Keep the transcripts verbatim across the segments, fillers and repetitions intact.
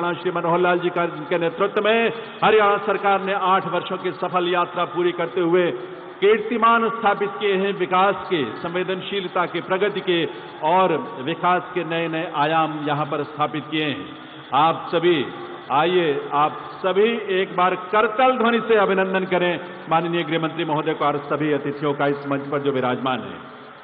हरियाणा श्री मनोहर लाल जी के नेतृत्व में हरियाणा सरकार ने आठ वर्षों की सफल यात्रा पूरी करते हुए कीर्तिमान स्थापित किए हैं। विकास के, संवेदनशीलता के, प्रगति के और विकास के नए नए आयाम यहां पर स्थापित किए हैं। आप सभी आइए, आप सभी एक बार करतल ध्वनि से अभिनंदन करें माननीय गृह मंत्री महोदय को और सभी अतिथियों का इस मंच पर जो विराजमान है।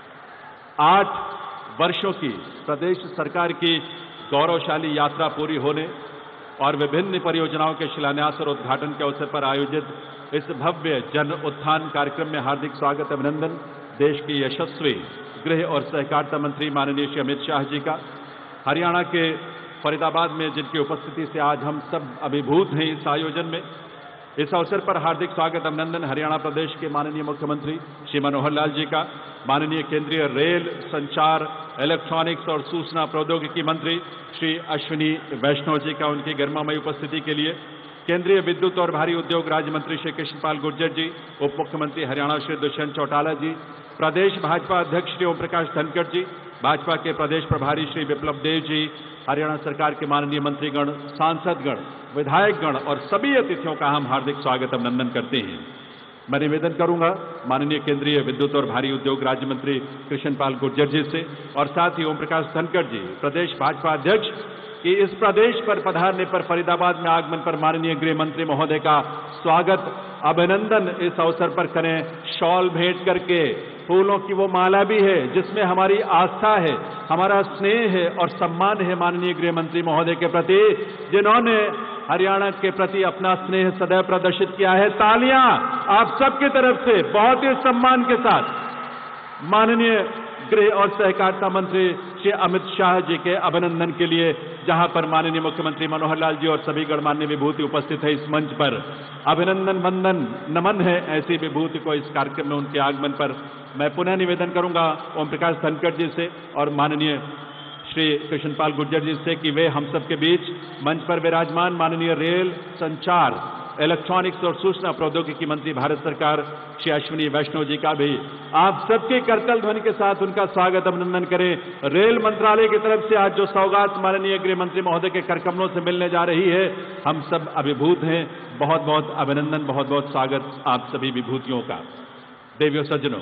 आठ वर्षों की प्रदेश सरकार की गौरवशाली यात्रा पूरी होने और विभिन्न परियोजनाओं के शिलान्यास और उद्घाटन के अवसर पर आयोजित इस भव्य जन उत्थान कार्यक्रम में हार्दिक स्वागत अभिनंदन देश के यशस्वी गृह और सहकारिता मंत्री माननीय श्री अमित शाह जी का। हरियाणा के फरीदाबाद में जिनकी उपस्थिति से आज हम सब अभिभूत हैं इस आयोजन में, इस अवसर पर हार्दिक स्वागत अभिनंदन हरियाणा प्रदेश के माननीय मुख्यमंत्री श्री मनोहर लाल जी का, माननीय केंद्रीय रेल, संचार, इलेक्ट्रॉनिक्स और सूचना प्रौद्योगिकी मंत्री श्री अश्विनी वैष्णव जी का उनकी गरिमामयी उपस्थिति के लिए, केंद्रीय विद्युत और भारी उद्योग राज्य मंत्री श्री कृष्णपाल गुर्जर जी, उप मुख्यमंत्री हरियाणा श्री दुष्यंत चौटाला जी, प्रदेश भाजपा अध्यक्ष श्री ओम प्रकाश धनखड़ जी, भाजपा के प्रदेश प्रभारी श्री विप्लव देव जी, हरियाणा सरकार के माननीय मंत्रीगण, सांसदगण, विधायकगण और सभी अतिथियों का हम हार्दिक स्वागत अभिनंदन करते हैं। मैं निवेदन करूंगा माननीय केंद्रीय विद्युत और भारी उद्योग राज्य मंत्री कृष्णपाल गुर्जर जी से और साथ ही ओम प्रकाश धनखड़ जी, प्रदेश भाजपा अध्यक्ष, कि इस प्रदेश पर पधारने पर, फरीदाबाद में आगमन पर माननीय गृह मंत्री महोदय का स्वागत अभिनंदन इस अवसर पर करें। शॉल भेंट करके, फूलों की वो माला भी है जिसमें हमारी आस्था है, हमारा स्नेह है और सम्मान है माननीय गृह मंत्री महोदय के प्रति, जिन्होंने हरियाणा के प्रति अपना स्नेह सदैव प्रदर्शित किया है। तालियां आप सबकी तरफ से बहुत ही सम्मान के साथ माननीय गृह और सहकारिता मंत्री श्री अमित शाह जी के अभिनंदन के लिए, जहां पर माननीय मुख्यमंत्री मनोहर लाल जी और सभी गणमान्य विभूति उपस्थित है। इस मंच पर अभिनंदन वंदन नमन है ऐसी विभूति को इस कार्यक्रम में उनके आगमन पर मैं पुनः निवेदन करूंगा ओम प्रकाश धनखड़ जी से और माननीय श्री कृष्णपाल गुर्जर जी से कि वे हम सबके बीच मंच पर विराजमान माननीय रेल, संचार, इलेक्ट्रॉनिक्स और सूचना प्रौद्योगिकी मंत्री भारत सरकार श्री अश्विनी वैष्णव जी का भी आप सबके करतल ध्वनि के साथ उनका स्वागत अभिनंदन करें। रेल मंत्रालय की तरफ से आज जो सौगात माननीय गृह मंत्री महोदय के करकमलों से मिलने जा रही है, हम सब अभिभूत हैं। बहुत बहुत अभिनंदन, बहुत बहुत स्वागत आप सभी विभूतियों का। देवियों सज्जनों,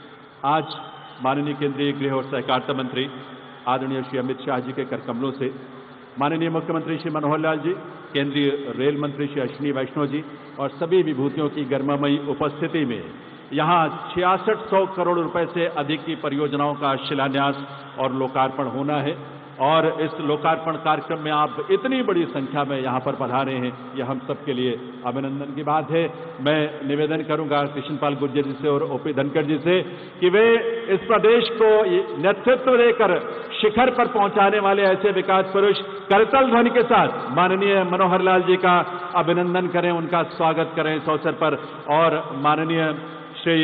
आज माननीय केंद्रीय गृह और सहकारिता मंत्री आदरणीय श्री अमित शाह जी के करकमलों से माननीय मुख्यमंत्री श्री मनोहर लाल जी, केंद्रीय रेल मंत्री श्री अश्विनी वैष्णव जी और सभी विभूतियों की गरिमामयी उपस्थिति में यहां छियासठ सौ करोड़ रुपए से अधिक की परियोजनाओं का शिलान्यास और लोकार्पण होना है और इस लोकार्पण कार्यक्रम में आप इतनी बड़ी संख्या में यहां पर पधारे हैं, यह हम सबके लिए अभिनंदन की बात है। मैं निवेदन करूंगा कृष्णपाल गुर्जर जी से और ओपी धनखड़ जी से कि वे इस प्रदेश को नेतृत्व देकर शिखर पर पहुंचाने वाले ऐसे विकास पुरुष करतल ध्वनि के साथ माननीय मनोहर लाल जी का अभिनंदन करें, उनका स्वागत करें इस अवसर पर। और माननीय श्री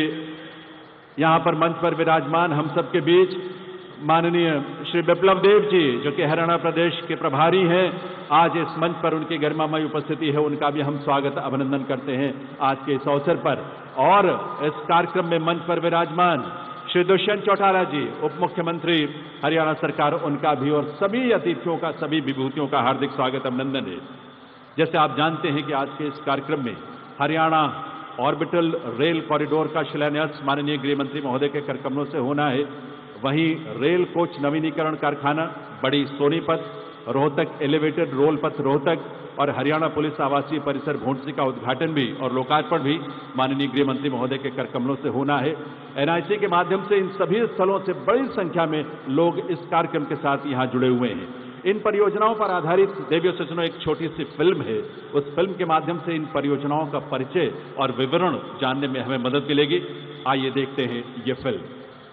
यहां पर मंच पर विराजमान हम सबके बीच माननीय श्री विप्लव देव जी, जो कि हरियाणा प्रदेश के प्रभारी हैं, आज इस मंच पर उनकी गरिमामयी उपस्थिति है, उनका भी हम स्वागत अभिनंदन करते हैं आज के इस अवसर पर। और इस कार्यक्रम में मंच पर विराजमान श्री दुष्यंत चौटाला जी, उप मुख्यमंत्री हरियाणा सरकार, उनका भी और सभी अतिथियों का, सभी विभूतियों का हार्दिक स्वागत अभिनंदन है। जैसे आप जानते हैं कि आज के इस कार्यक्रम में हरियाणा ऑर्बिटल रेल कॉरिडोर का शिलान्यास माननीय गृह मंत्री महोदय के करकमलों से होना है। वहीं रेल कोच नवीनीकरण कारखाना बड़ी सोनीपत, रोहतक एलिवेटेड रोल पथ रोहतक और हरियाणा पुलिस आवासीय परिसर भोंडसी का उद्घाटन भी और लोकार्पण भी माननीय गृह मंत्री महोदय के करकमलों से होना है। एनआईसी के माध्यम से इन सभी स्थलों से बड़ी संख्या में लोग इस कार्यक्रम के साथ यहां जुड़े हुए हैं। इन परियोजनाओं पर आधारित देवियों सज्जनों एक छोटी सी फिल्म है, उस फिल्म के माध्यम से इन परियोजनाओं का परिचय और विवरण जानने में हमें मदद मिलेगी। आइए देखते हैं ये फिल्म।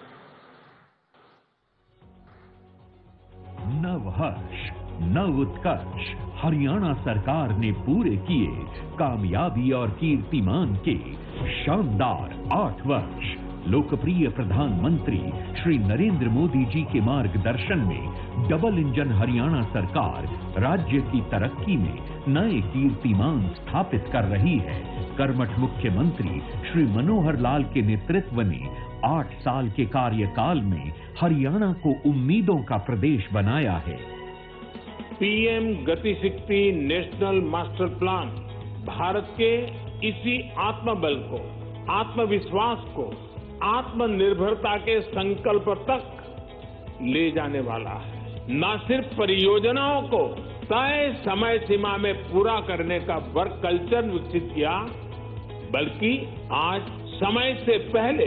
नव हर्ष, नव उत्कर्ष, हरियाणा सरकार ने पूरे किए कामयाबी और कीर्तिमान के शानदार आठ वर्ष। लोकप्रिय प्रधानमंत्री श्री नरेंद्र मोदी जी के मार्गदर्शन में डबल इंजन हरियाणा सरकार राज्य की तरक्की में नए कीर्तिमान स्थापित कर रही है। कर्मठ मुख्यमंत्री श्री मनोहर लाल के नेतृत्व ने आठ साल के कार्यकाल में हरियाणा को उम्मीदों का प्रदेश बनाया है। पीएम गति शक्ति नेशनल मास्टर प्लान भारत के इसी आत्मबल को, आत्मविश्वास को, आत्मनिर्भरता के संकल्प तक ले जाने वाला है। न सिर्फ परियोजनाओं को तय समय सीमा में पूरा करने का वर्क कल्चर विकसित किया, बल्कि आज समय से पहले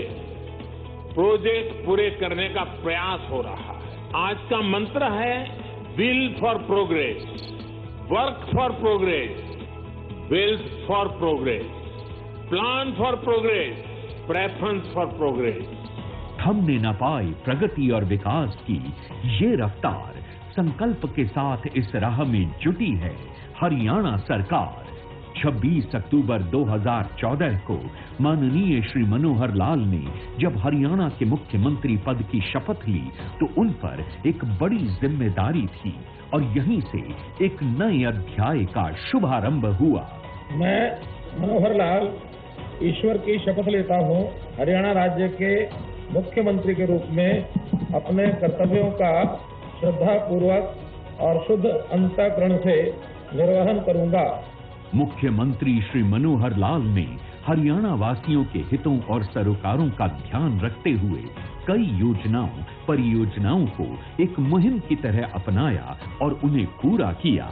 प्रोजेक्ट पूरे करने का प्रयास हो रहा है। आज का मंत्र है will for progress, work for progress, wealth for progress, plan for progress, preference for progress. थमने न पाए प्रगति और विकास की ये रफ्तार, संकल्प के साथ इस राह में जुटी है हरियाणा सरकार। छब्बीस अक्टूबर दो हज़ार चौदह को माननीय श्री मनोहर लाल ने जब हरियाणा के मुख्यमंत्री पद की शपथ ली तो उन पर एक बड़ी जिम्मेदारी थी और यहीं से एक नए अध्याय का शुभारंभ हुआ। मैं मनोहर लाल ईश्वर की शपथ लेता हूं, हरियाणा राज्य के मुख्यमंत्री के रूप में अपने कर्तव्यों का श्रद्धा पूर्वक और शुद्ध अंतःकरण से निर्वहन करूंगा। मुख्यमंत्री श्री मनोहर लाल ने हरियाणा वासियों के हितों और सरोकारों का ध्यान रखते हुए कई योजनाओं, परियोजनाओं को एक मुहिम की तरह अपनाया और उन्हें पूरा किया।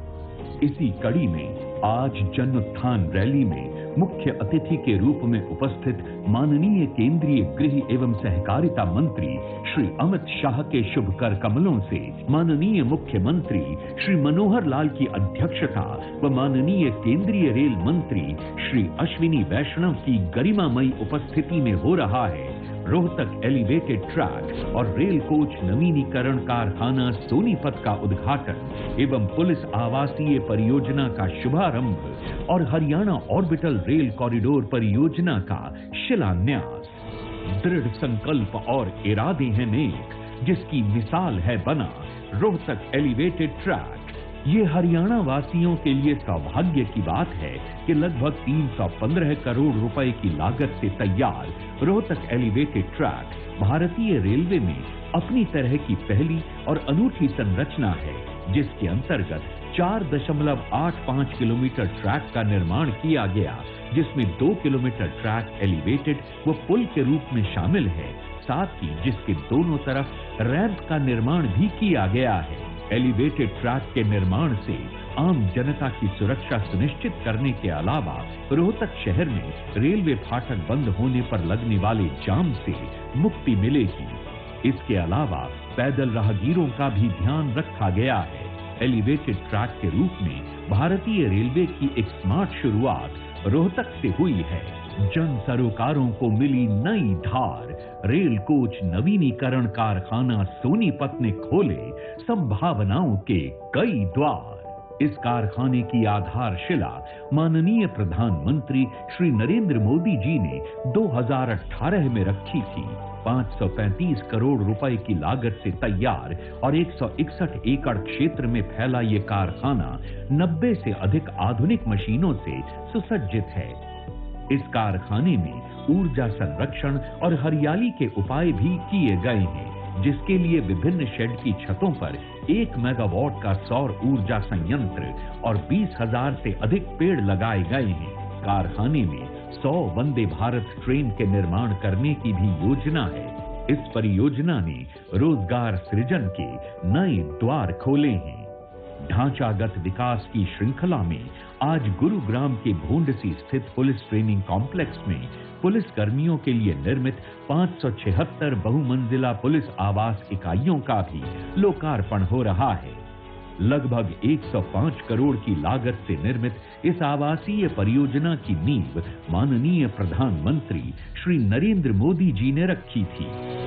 इसी कड़ी में आज जन उत्थान रैली में मुख्य अतिथि के रूप में उपस्थित माननीय केंद्रीय गृह एवं सहकारिता मंत्री श्री अमित शाह के शुभ कर कमलों से माननीय मुख्यमंत्री श्री मनोहर लाल की अध्यक्षता व माननीय केंद्रीय रेल मंत्री श्री अश्विनी वैष्णव की गरिमामयी उपस्थिति में हो रहा है रोहतक एलिवेटेड ट्रैक और रेल कोच नवीनीकरण कारखाना सोनीपत का उद्घाटन एवं पुलिस आवासीय परियोजना का शुभारंभ और हरियाणा ऑर्बिटल रेल कॉरिडोर परियोजना का शिलान्यास। दृढ़ संकल्प और इरादे हैं नेक, जिसकी मिसाल है बना रोहतक एलिवेटेड ट्रैक। ये हरियाणा वासियों के लिए सौभाग्य की बात है कि लगभग तीन सौ पंद्रह करोड़ रुपए की लागत से तैयार रोहतक एलिवेटेड ट्रैक भारतीय रेलवे में अपनी तरह की पहली और अनूठी संरचना है, जिसके अंतर्गत चार दशमलव आठ पांच किलोमीटर ट्रैक का निर्माण किया गया, जिसमें दो किलोमीटर ट्रैक एलिवेटेड व पुल के रूप में शामिल है, साथ ही जिसके दोनों तरफ रैंप का निर्माण भी किया गया है। एलिवेटेड ट्रैक के निर्माण से आम जनता की सुरक्षा सुनिश्चित करने के अलावा रोहतक शहर में रेलवे फाटक बंद होने पर लगने वाले जाम से मुक्ति मिलेगी। इसके अलावा पैदल राहगीरों का भी ध्यान रखा गया है। एलिवेटेड ट्रैक के रूप में भारतीय रेलवे की एक स्मार्ट शुरुआत रोहतक से हुई है। जन सरोकारों को मिली नई धार, रेल कोच नवीनीकरण कारखाना सोनीपत ने खोले संभावनाओं के कई द्वार। इस कारखाने की आधारशिला माननीय प्रधानमंत्री श्री नरेंद्र मोदी जी ने दो हज़ार अठारह में रखी थी। पाँच सौ पैंतीस करोड़ रुपए की लागत से तैयार और एक सौ इकसठ एकड़ क्षेत्र में फैला ये कारखाना नब्बे से अधिक आधुनिक मशीनों से सुसज्जित है। इस कारखाने में ऊर्जा संरक्षण और हरियाली के उपाय भी किए गए हैं, जिसके लिए विभिन्न शेड की छतों पर एक मेगावाट का सौर ऊर्जा संयंत्र और बीस हजार से अधिक पेड़ लगाए गए हैं। कारखाने में सौ वंदे भारत ट्रेन के निर्माण करने की भी योजना है। इस परियोजना ने रोजगार सृजन के नए द्वार खोले हैं। ढांचागत विकास की श्रृंखला में आज गुरुग्राम के भोंडसी स्थित पुलिस ट्रेनिंग कॉम्प्लेक्स में पुलिस कर्मियों के लिए निर्मित पाँच सौ छिहत्तर बहुमंजिला पुलिस आवास इकाइयों का भी लोकार्पण हो रहा है। लगभग एक सौ पाँच करोड़ की लागत से निर्मित इस आवासीय परियोजना की नींव माननीय प्रधानमंत्री श्री नरेंद्र मोदी जी ने रखी थी।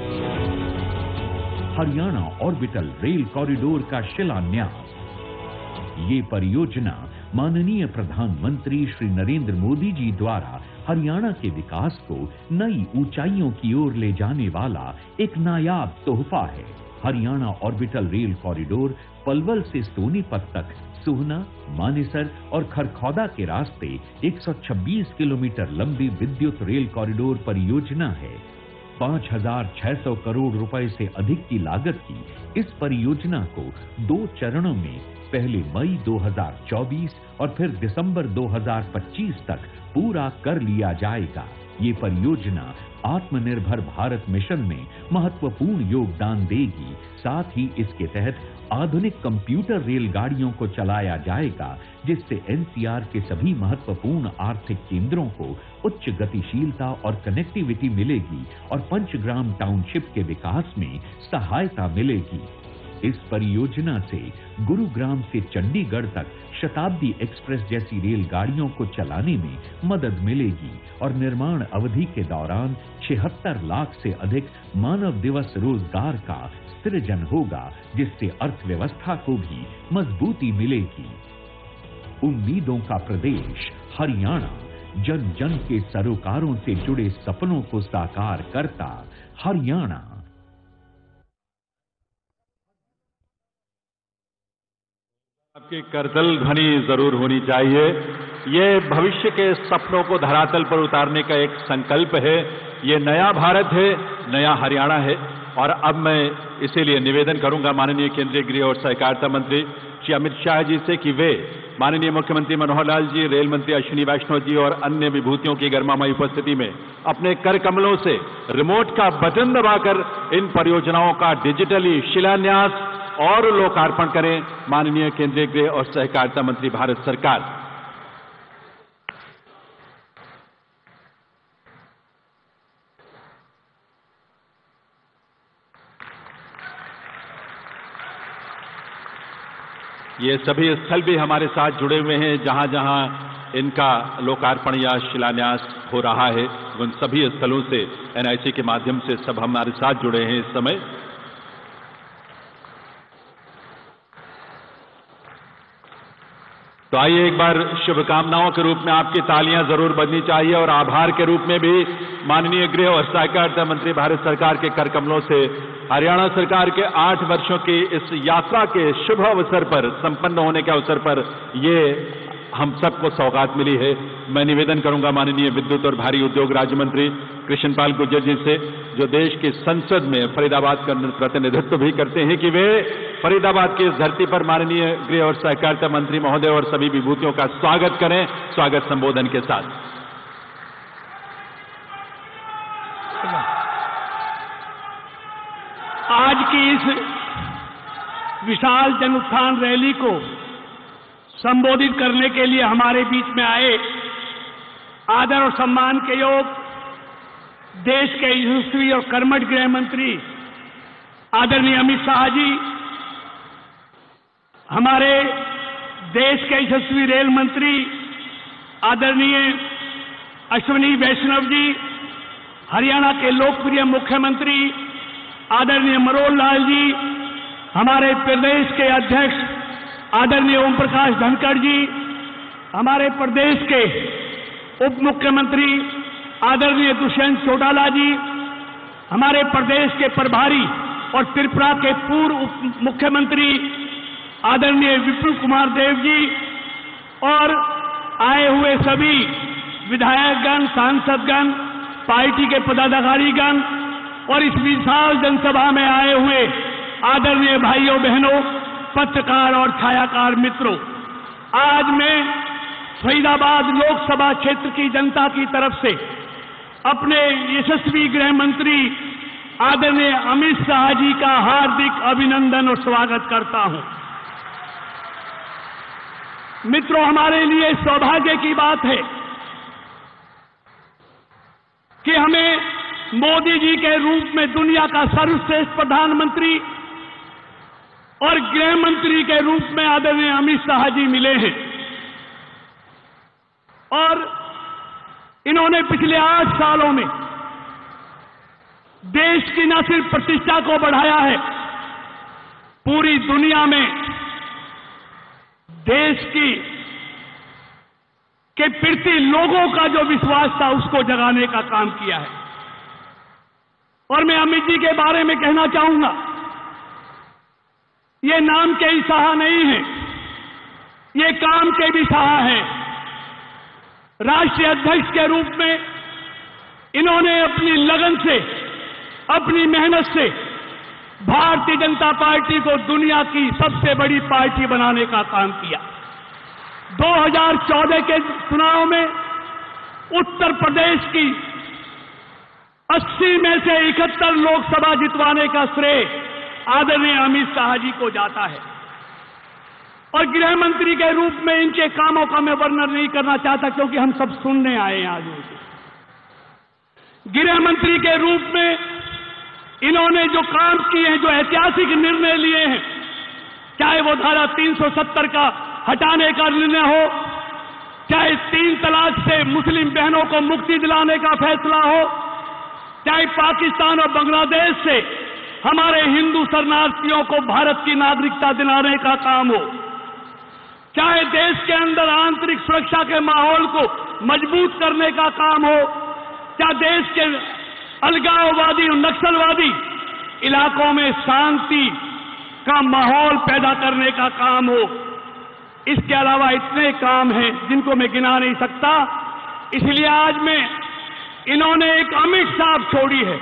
हरियाणा ऑर्बिटल रेल कॉरिडोर का शिलान्यास। ये परियोजना माननीय प्रधानमंत्री श्री नरेंद्र मोदी जी द्वारा हरियाणा के विकास को नई ऊंचाइयों की ओर ले जाने वाला एक नायाब तोहफा है। Haryana orbital rail corridor Palwal से सोनीपत तक सोहना, मानेसर और खरखौदा के रास्ते एक सौ छब्बीस किलोमीटर लंबी विद्युत रेल कॉरिडोर परियोजना है। पांच हजार छह सौ करोड़ रुपए से अधिक की लागत की इस परियोजना को दो चरणों में पहले मई दो हज़ार चौबीस और फिर दिसंबर दो हज़ार पच्चीस तक पूरा कर लिया जाएगा। ये परियोजना आत्मनिर्भर भारत मिशन में महत्वपूर्ण योगदान देगी। साथ ही इसके तहत आधुनिक कंप्यूटर रेलगाड़ियों को चलाया जाएगा, जिससे एनसीआर के सभी महत्वपूर्ण आर्थिक केंद्रों को उच्च गतिशीलता और कनेक्टिविटी मिलेगी और पंचग्राम टाउनशिप के विकास में सहायता मिलेगी। इस परियोजना से गुरुग्राम से चंडीगढ़ तक शताब्दी एक्सप्रेस जैसी रेलगाड़ियों को चलाने में मदद मिलेगी और निर्माण अवधि के दौरान छिहत्तर लाख से अधिक मानव दिवस रोजगार का सृजन होगा, जिससे अर्थव्यवस्था को भी मजबूती मिलेगी। उम्मीदों का प्रदेश हरियाणा, जन जन के सरोकारों से जुड़े सपनों को साकार करता हरियाणा। आपकी करतल ध्वनि जरूर होनी चाहिए। ये भविष्य के सपनों को धरातल पर उतारने का एक संकल्प है। ये नया भारत है, नया हरियाणा है। और अब मैं इसीलिए निवेदन करूंगा माननीय केंद्रीय गृह और सहकारिता मंत्री श्री अमित शाह जी से कि वे माननीय मुख्यमंत्री मनोहर लाल जी, रेल मंत्री अश्विनी वैष्णव जी और अन्य विभूतियों की गरिमामयी उपस्थिति में अपने कर कमलों से रिमोट का बटन दबाकर इन परियोजनाओं का डिजिटली शिलान्यास और लोकार्पण करें। माननीय केंद्रीय गृह और सहकारिता मंत्री भारत सरकार। ये सभी स्थल भी हमारे साथ जुड़े हुए हैं जहां जहां इनका लोकार्पण या शिलान्यास हो रहा है। उन सभी स्थलों से एनआईसी के माध्यम से सब हमारे साथ जुड़े हैं इस समय। तो आइए एक बार शुभकामनाओं के रूप में आपकी तालियां जरूर बजनी चाहिए और आभार के रूप में भी माननीय गृह और सहकारिता मंत्री भारत सरकार के कर कमलों से हरियाणा सरकार के आठ वर्षों की इस यात्रा के शुभ अवसर पर, संपन्न होने के अवसर पर ये हम सबको सौगात मिली है। मैं निवेदन करूंगा माननीय विद्युत और भारी उद्योग राज्य मंत्री कृष्णपाल गुर्जर जी से, जो देश की संसद में फरीदाबाद का प्रतिनिधित्व भी करते हैं, कि वे फरीदाबाद की इस धरती पर माननीय गृह और सहकारिता मंत्री महोदय और सभी विभूतियों का स्वागत करें, स्वागत संबोधन के साथ। आज की इस विशाल जन उत्थान रैली को संबोधित करने के लिए हमारे बीच में आए आदर और सम्मान के योग देश के यशस्वी और कर्मठ गृह मंत्री आदरणीय अमित शाह जी, हमारे देश के यशस्वी रेल मंत्री आदरणीय अश्विनी वैष्णव जी, हरियाणा के लोकप्रिय मुख्यमंत्री आदरणीय मनोहर लाल जी, हमारे प्रदेश के अध्यक्ष आदरणीय ओम प्रकाश धनखड़ जी, हमारे प्रदेश के उप मुख्यमंत्री आदरणीय दुष्यंत चौटाला जी, हमारे प्रदेश के प्रभारी और त्रिपुरा के पूर्व उप मुख्यमंत्री आदरणीय विपुल कुमार देव जी और आए हुए सभी विधायकगण, सांसदगण, पार्टी के पदाधिकारीगण और इस विशाल जनसभा में आए हुए आदरणीय भाइयों बहनों, पत्रकार और छायाकार मित्रों, आज मैं फरीदाबाद लोकसभा क्षेत्र की जनता की तरफ से अपने यशस्वी गृह मंत्री आदरणीय अमित शाह जी का हार्दिक अभिनंदन और स्वागत करता हूं। मित्रों, हमारे लिए सौभाग्य की बात है कि हमें मोदी जी के रूप में दुनिया का सर्वश्रेष्ठ प्रधानमंत्री और गृह मंत्री के रूप में आदरणीय अमित शाह जी मिले हैं और इन्होंने पिछले आठ सालों में देश की न सिर्फ प्रतिष्ठा को बढ़ाया है, पूरी दुनिया में देश की के प्रति लोगों का जो विश्वास था उसको जगाने का काम किया है। और मैं अमित जी के बारे में कहना चाहूंगा, ये नाम के ही शाह नहीं है, ये काम के भी शाह है। राष्ट्रीय अध्यक्ष के रूप में इन्होंने अपनी लगन से अपनी मेहनत से भारतीय जनता पार्टी को दुनिया की सबसे बड़ी पार्टी बनाने का काम किया। दो हज़ार चौदह के चुनाव में उत्तर प्रदेश की अस्सी में से इकहत्तर लोकसभा जितवाने का श्रेय आदरणीय अमित शाह जी को जाता है। और गृह मंत्री के रूप में इनके कामों का मैं वर्णन नहीं करना चाहता, क्योंकि हम सब सुनने आए हैं आज उनसे। गृह मंत्री के रूप में इन्होंने जो काम किए हैं, जो ऐतिहासिक निर्णय लिए हैं, चाहे वो धारा तीन सौ सत्तर का हटाने का निर्णय हो, चाहे तीन तलाक से मुस्लिम बहनों को मुक्ति दिलाने का फैसला हो, चाहे पाकिस्तान और बांग्लादेश से हमारे हिंदू शरणार्थियों को भारत की नागरिकता दिलाने का काम हो, चाहे देश के अंदर आंतरिक सुरक्षा के माहौल को मजबूत करने का काम हो, चाहे देश के अलगाववादी और नक्सलवादी इलाकों में शांति का माहौल पैदा करने का काम हो। इसके अलावा इतने काम हैं जिनको मैं गिना नहीं सकता। इसलिए आज मैं इन्होंने एक अमिट साहब छोड़ी है,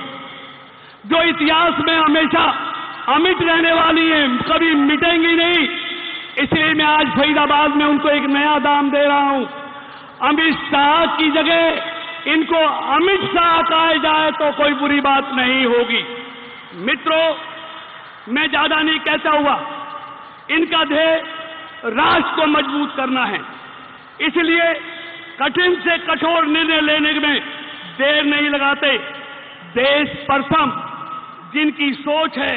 जो इतिहास में हमेशा अमिट रहने वाली है, कभी मिटेंगी नहीं। इसलिए मैं आज फरीदाबाद में उनको एक नया दाम दे रहा हूं। अमित शाह की जगह इनको अमित शाह कहा जाए तो कोई बुरी बात नहीं होगी। मित्रों, मैं ज्यादा नहीं कहता हुआ, इनका ध्येय राष्ट्र को मजबूत करना है। इसलिए कठिन से कठोर निर्णय लेने में देर नहीं लगाते। देश प्रथम जिनकी सोच है,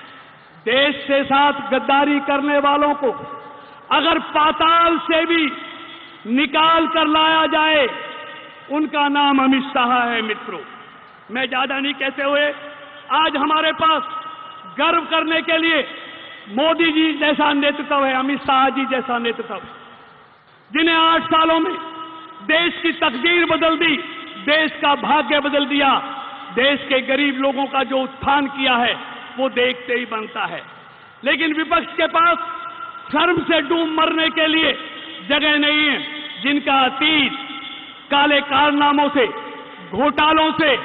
देश से साथ गद्दारी करने वालों को अगर पाताल से भी निकाल कर लाया जाए, उनका नाम अमित शाह है। मित्रों, मैं ज्यादा नहीं कहते हुए, आज हमारे पास गर्व करने के लिए मोदी जी जैसा नेतृत्व है, अमित शाह जी जैसा नेतृत्व, जिन्हें आठ सालों में देश की तकदीर बदल दी, देश का भाग्य बदल दिया, देश के गरीब लोगों का जो उत्थान किया है वो देखते ही बनता है। लेकिन विपक्ष के पास शर्म से डूब मरने के लिए जगह नहीं है, जिनका अतीत काले कारनामों से, घोटालों से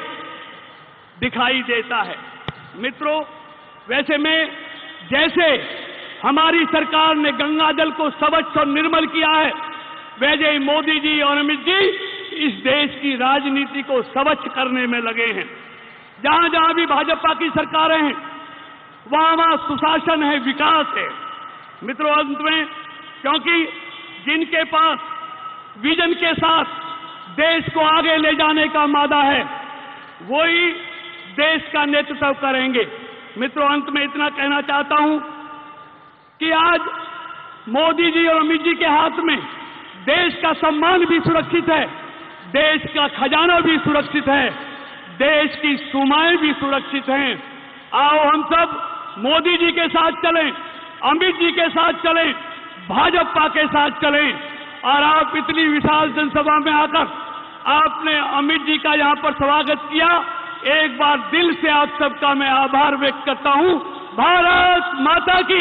दिखाई देता है। मित्रों, वैसे में जैसे हमारी सरकार ने गंगा जल को स्वच्छ और निर्मल किया है, वैसे ही मोदी जी और अमित जी इस देश की राजनीति को स्वच्छ करने में लगे हैं। जहां जहां भी भाजपा की सरकारें हैं, वहां वहां सुशासन है, विकास है। मित्रों, अंत में, क्योंकि जिनके पास विजन के साथ देश को आगे ले जाने का मादा है, वही देश का नेतृत्व करेंगे। मित्रों, अंत में इतना कहना चाहता हूं कि आज मोदी जी और अमित जी के हाथ में देश का सम्मान भी सुरक्षित है, देश का खजाना भी सुरक्षित है, देश की सीमाएं भी सुरक्षित हैं। आओ हम सब मोदी जी के साथ चलें, अमित जी के साथ चलें, भाजपा के साथ चलें। और आप इतनी विशाल जनसभा में आकर आपने अमित जी का यहां पर स्वागत किया, एक बार दिल से आप सबका मैं आभार व्यक्त करता हूं। भारत माता की।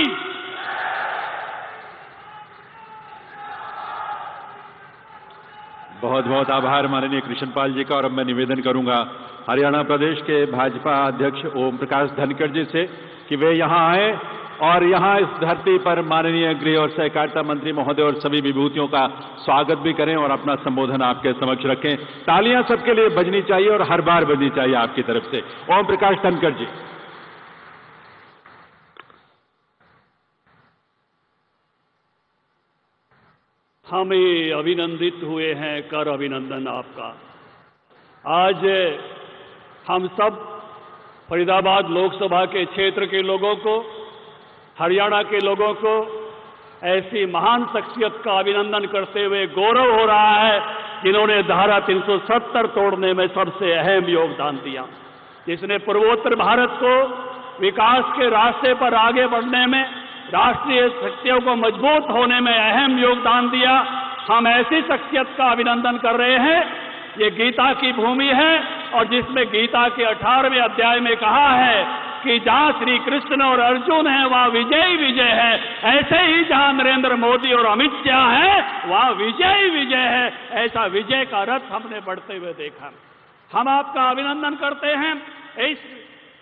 बहुत बहुत आभार माननीय कृष्णपाल जी का। और अब मैं निवेदन करूंगा हरियाणा प्रदेश के भाजपा अध्यक्ष ओम प्रकाश धनखड़ जी से कि वे यहां आए और यहां इस धरती पर माननीय गृह और सहकारिता मंत्री महोदय और सभी विभूतियों का स्वागत भी करें और अपना संबोधन आपके समक्ष रखें। तालियां सबके लिए बजनी चाहिए और हर बार बजनी चाहिए आपकी तरफ से। ओम प्रकाश धनखड़ जी। हम ही अभिनंदित हुए हैं, कर अभिनंदन आपका। आज हम सब फरीदाबाद लोकसभा के क्षेत्र के लोगों को, हरियाणा के लोगों को ऐसी महान शख्सियत का अभिनंदन करते हुए गौरव हो रहा है, जिन्होंने धारा तीन सौ सत्तर तोड़ने में सबसे अहम योगदान दिया, जिसने पूर्वोत्तर भारत को विकास के रास्ते पर आगे बढ़ने में, राष्ट्रीय शक्तियों को मजबूत होने में अहम योगदान दिया। हम ऐसी शख्सियत का अभिनंदन कर रहे हैं। ये गीता की भूमि है और जिसमें गीता के अठारहवें अध्याय में कहा है कि जहां श्री कृष्ण और अर्जुन है वहां विजय विजय है, ऐसे ही जहां नरेंद्र मोदी और अमित शाह है वहां विजय विजय है। ऐसा विजय का रथ हमने बढ़ते हुए देखा। हम आपका अभिनंदन करते हैं। इस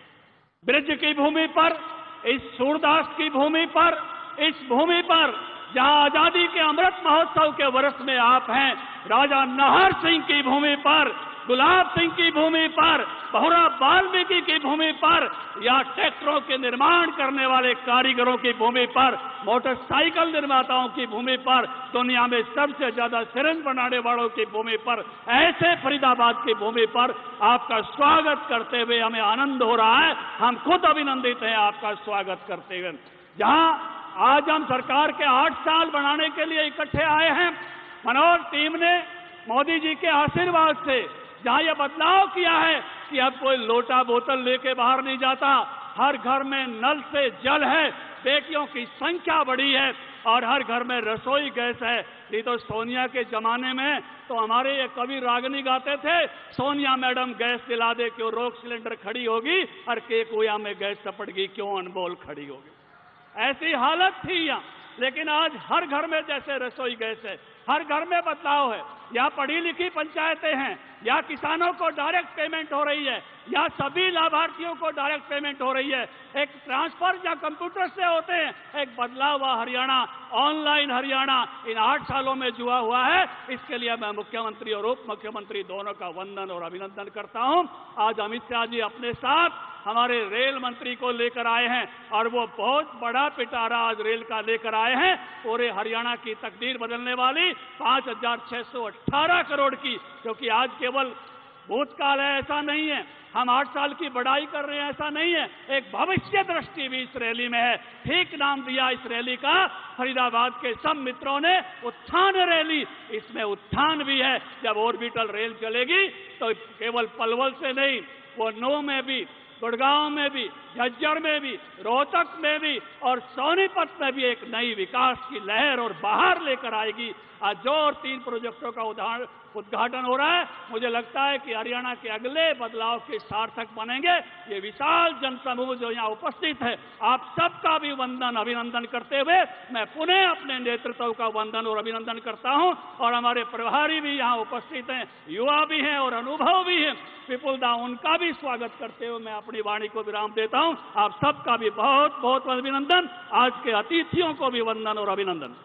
ब्रज की भूमि पर, इस सूरदास की भूमि पर, इस भूमि पर जहां आजादी के अमृत महोत्सव के वर्ष में आप हैं, राजा नाहर सिंह की भूमि पर, गुलाब सिंह की भूमि पर, बहुरा वाल्मीकि की भूमि पर, या ट्रैक्टरों के निर्माण करने वाले कारीगरों की भूमि पर, मोटरसाइकिल निर्माताओं की भूमि पर, दुनिया में सबसे ज्यादा सिरंज बनाने वालों की भूमि पर, ऐसे फरीदाबाद की भूमि पर आपका स्वागत करते हुए हमें आनंद हो रहा है। हम खुद अभिनंदित हैं आपका स्वागत करते हुए। जहां आज हम सरकार के आठ साल बनाने के लिए इकट्ठे आए हैं, मनोज टीम ने मोदी जी के आशीर्वाद से जहां यह बदलाव किया है कि अब कोई लोटा बोतल लेके बाहर नहीं जाता, हर घर में नल से जल है, बेटियों की संख्या बढ़ी है और हर घर में रसोई गैस है। नहीं तो सोनिया के जमाने में तो हमारे ये कवि रागनी गाते थे, सोनिया मैडम गैस दिला दे क्यों रोक सिलेंडर खड़ी होगी, और केकुया में गैस चपट गई क्यों अनमोल खड़ी होगी। ऐसी हालत थी यहाँ, लेकिन आज हर घर में जैसे रसोई गैस है, हर घर में बदलाव है। या पढ़ी लिखी पंचायतें हैं, या किसानों को डायरेक्ट पेमेंट हो रही है, या सभी लाभार्थियों को डायरेक्ट पेमेंट हो रही है। एक ट्रांसफर या कंप्यूटर से होते हैं, एक बदलाव हुआ हरियाणा, ऑनलाइन हरियाणा इन आठ सालों में जुआ हुआ है। इसके लिए मैं मुख्यमंत्री और उप मुख्यमंत्री दोनों का वंदन और अभिनंदन करता हूं। आज अमित शाह जी अपने साथ हमारे रेल मंत्री को लेकर आए हैं और वो बहुत बड़ा पिटारा आज रेल का लेकर आए हैं, पूरे हरियाणा की तकदीर बदलने वाली पांच हजार छह सौ अट्ठारह करोड़ की, क्योंकि आज केवल भूतकाल है ऐसा नहीं है, हम आठ साल की बढ़ाई कर रहे हैं ऐसा नहीं है, एक भविष्य दृष्टि भी इस रैली में है। ठीक नाम दिया इस रैली का फरीदाबाद के सब मित्रों ने, उत्थान रैली। इसमें उत्थान भी है, जब ऑर्बिटल रेल चलेगी तो केवल पलवल से नहीं, वो नौ में भी, गुड़गांव में भी, झज्जर में भी, रोहतक में भी और सोनीपत में भी एक नई विकास की लहर और बहार लेकर आएगी। आज जो और तीन प्रोजेक्टों का उदाहरण उद्घाटन हो रहा है, मुझे लगता है कि हरियाणा के अगले बदलाव के सार्थक बनेंगे। ये विशाल जनसमूह जो यहाँ उपस्थित है, आप सबका भी वंदन अभिनंदन करते हुए मैं पुनः अपने नेतृत्व का वंदन और अभिनंदन करता हूँ। और हमारे प्रभारी भी यहाँ उपस्थित हैं, युवा भी हैं और अनुभव भी हैं, विपुल दा, उनका भी स्वागत करते हुए मैं अपनी वाणी को विराम देता हूँ। आप सबका भी बहुत बहुत अभिनंदन, आज के अतिथियों को भी वंदन और अभिनंदन।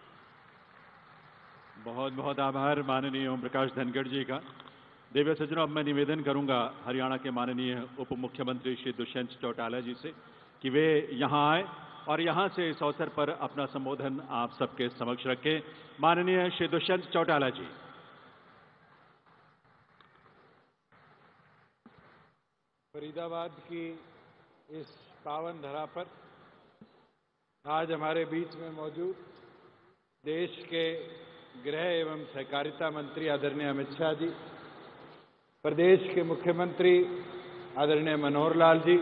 बहुत बहुत आभार माननीय ओम प्रकाश धनखड़ जी का। देव्य सज्जनों, अब मैं निवेदन करूंगा हरियाणा के माननीय उप मुख्यमंत्री श्री दुष्यंत चौटाला जी से कि वे यहां आए और यहां से इस अवसर पर अपना संबोधन आप सबके समक्ष रखें। माननीय श्री दुष्यंत चौटाला जी। फरीदाबाद की इस पावन धरा पर आज हमारे बीच में मौजूद देश के गृह एवं सहकारिता मंत्री आदरणीय अमित शाह जी, प्रदेश के मुख्यमंत्री आदरणीय मनोहर लाल जी,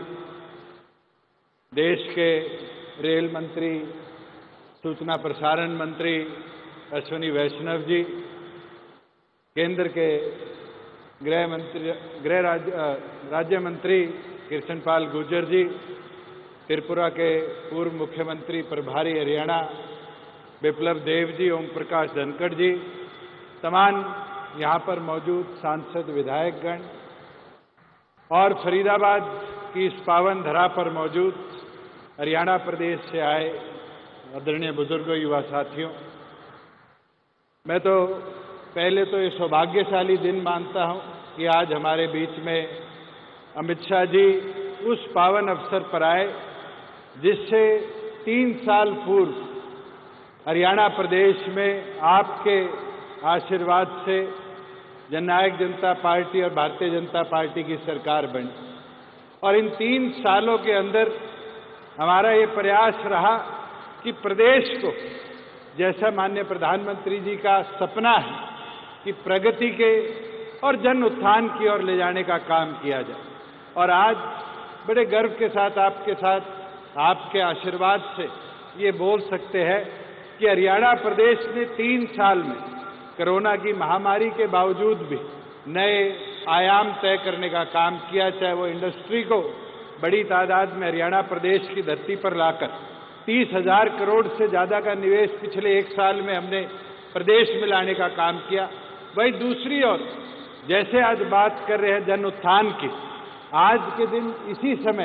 देश के रेल मंत्री, सूचना प्रसारण मंत्री अश्विनी वैष्णव जी, केंद्र के गृह मंत्री गृह राज्य राज्य मंत्री कृष्णपाल गुर्जर जी, त्रिपुरा के पूर्व मुख्यमंत्री प्रभारी हरियाणा विप्लव देव जी, ओम प्रकाश धनखड़ जी, तमाम यहाँ पर मौजूद सांसद विधायकगण और फरीदाबाद की इस पावन धरा पर मौजूद हरियाणा प्रदेश से आए आदरणीय बुजुर्गों, युवा साथियों, मैं तो पहले तो ये सौभाग्यशाली दिन मानता हूँ कि आज हमारे बीच में अमित शाह जी उस पावन अवसर पर आए जिससे तीन साल पूर्व हरियाणा प्रदेश में आपके आशीर्वाद से जननायक जनता पार्टी और भारतीय जनता पार्टी की सरकार बनी। और इन तीन सालों के अंदर हमारा ये प्रयास रहा कि प्रदेश को, जैसा माननीय प्रधानमंत्री जी का सपना है कि प्रगति के और जन उत्थान की ओर ले जाने का काम किया जाए। और आज बड़े गर्व के साथ आपके साथ आपके आशीर्वाद से ये बोल सकते हैं कि हरियाणा प्रदेश ने तीन साल में कोरोना की महामारी के बावजूद भी नए आयाम तय करने का काम किया, चाहे वो इंडस्ट्री को बड़ी तादाद में हरियाणा प्रदेश की धरती पर लाकर तीस हजार करोड़ से ज्यादा का निवेश पिछले एक साल में हमने प्रदेश में लाने का काम किया। वही दूसरी ओर जैसे आज बात कर रहे हैं जन उत्थान की, आज के दिन इसी समय